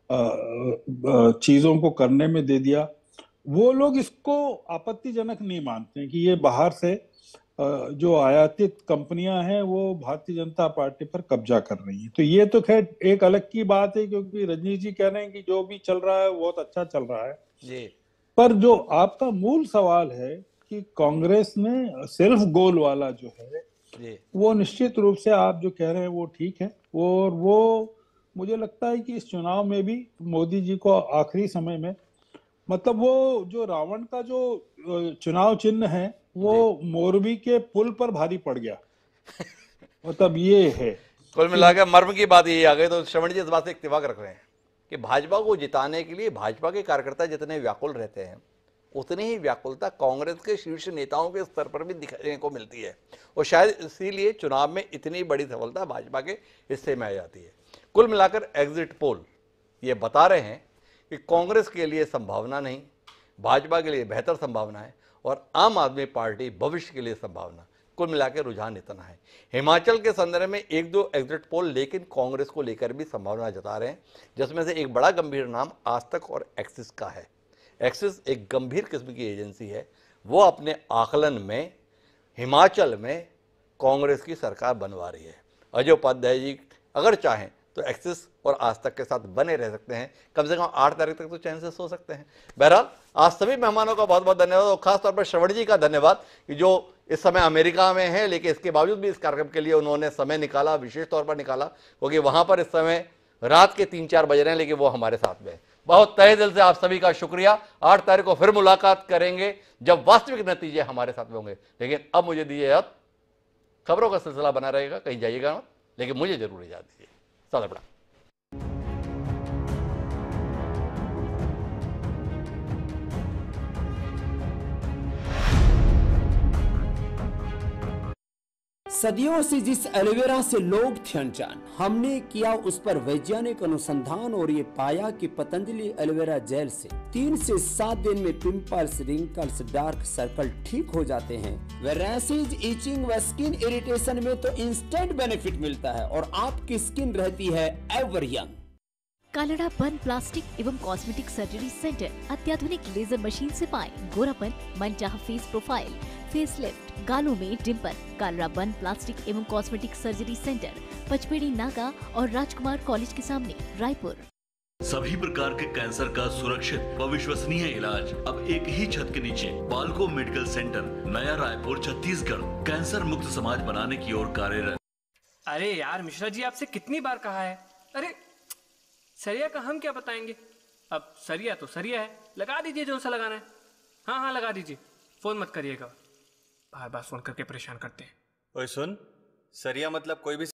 चीजों को करने में दे दिया, वो लोग इसको आपत्तिजनक नहीं मानते हैं कि ये बाहर से जो आयातित कंपनियां हैं वो भारतीय जनता पार्टी पर कब्जा कर रही हैं। तो ये तो खैर एक अलग की बात है, क्योंकि रजनीश जी कह रहे हैं कि जो भी चल रहा है बहुत अच्छा चल रहा है जी। पर जो आपका मूल सवाल है कि कांग्रेस ने सेल्फ गोल वाला जो है जी, वो निश्चित रूप से आप जो कह रहे हैं वो ठीक है। और वो मुझे लगता है कि इस चुनाव में भी मोदी जी को आखिरी समय में, मतलब वो जो रावण का जो चुनाव चिन्ह है वो मोरबी के पुल पर भारी पड़ गया। मतलब ये है कुल मिलाकर मर्म की बात यही आ गई। तो श्रवण जी इस बात से इत्तेफाक रख रहे हैं कि भाजपा को जिताने के लिए भाजपा के कार्यकर्ता जितने व्याकुल रहते हैं उतनी ही व्याकुलता कांग्रेस के शीर्ष नेताओं के स्तर पर भी दिखने को मिलती है, और शायद इसीलिए चुनाव में इतनी बड़ी सफलता भाजपा के हिस्से में आ जाती है। कुल मिलाकर एग्जिट पोल ये बता रहे हैं कि कांग्रेस के लिए संभावना नहीं, भाजपा के लिए बेहतर संभावना है, और आम आदमी पार्टी भविष्य के लिए संभावना। कुल मिलाकर रुझान इतना है। हिमाचल के संदर्भ में एक दो एग्जिट पोल लेकिन कांग्रेस को लेकर भी संभावना जता रहे हैं, जिसमें से एक बड़ा गंभीर नाम आज तक और एक्सिस का है। एक्सिस एक गंभीर किस्म की एजेंसी है, वो अपने आकलन में हिमाचल में कांग्रेस की सरकार बनवा रही है। अजय उपाध्याय जी अगर चाहें तो एक्सिस और आज तक के साथ बने रह सकते हैं, कम से कम आठ तारीख तक तो चैन से सो सकते हैं। बहरहाल आज सभी मेहमानों का बहुत बहुत धन्यवाद, और खासतौर पर श्रवण जी का धन्यवाद कि जो इस समय अमेरिका में है लेकिन इसके बावजूद भी इस कार्यक्रम के लिए उन्होंने समय निकाला, विशेष तौर पर निकाला, क्योंकि वहां पर इस समय रात के तीन चार बज रहे हैं लेकिन वो हमारे साथ में है। बहुत तहे दिल से आप सभी का शुक्रिया। आठ तारीख को फिर मुलाकात करेंगे जब वास्तविक नतीजे हमारे साथ में होंगे। लेकिन अब मुझे दीजिए याद, खबरों का सिलसिला बना रहेगा, कहीं जाइएगा मत, लेकिन मुझे जरूर इजाजत दीजिए। सादा बड़ा सदियों से जिस एलोवेरा से लोग थे अनजान, हमने किया उस पर वैज्ञानिक अनुसंधान और ये पाया कि पतंजलि एलोवेरा जेल से तीन से सात दिन में पिंपल्स, रिंकल्स, डार्क सर्कल ठीक हो जाते हैं। व रैशेज, इचिंग व स्किन इरिटेशन में तो इंस्टेंट बेनिफिट मिलता है और आपकी स्किन रहती है ever young. Kalra burn plastic एवं कॉस्मेटिक सर्जरी सेंटर अत्याधुनिक लेजर मशीन से पाएं गोरापन, मनचाहा फेस प्रोफाइल, फेस लिफ्ट, गालों में डिम्पल। कालड़ा बन प्लास्टिक एवं कॉस्मेटिक सर्जरी सेंटर, पचपेड़ी नाका और राजकुमार कॉलेज के सामने, रायपुर। सभी प्रकार के कैंसर का सुरक्षित व विश्वसनीय इलाज अब एक ही छत के नीचे। बालको मेडिकल सेंटर, नया रायपुर, छत्तीसगढ़, कैंसर मुक्त समाज बनाने की ओर कार्यरत। अरे यार मिश्रा जी, आपसे कितनी बार कहा है, अरे सरिया का हम क्या बताएंगे। अब सरिया तो सरिया है, लगा दीजिए जो सा लगाना है। हाँ हाँ लगा दीजिए, फोन मत करिएगा, बार बार फोन करके परेशान करते हैं। ओए सुन, सरिया मतलब कोई भी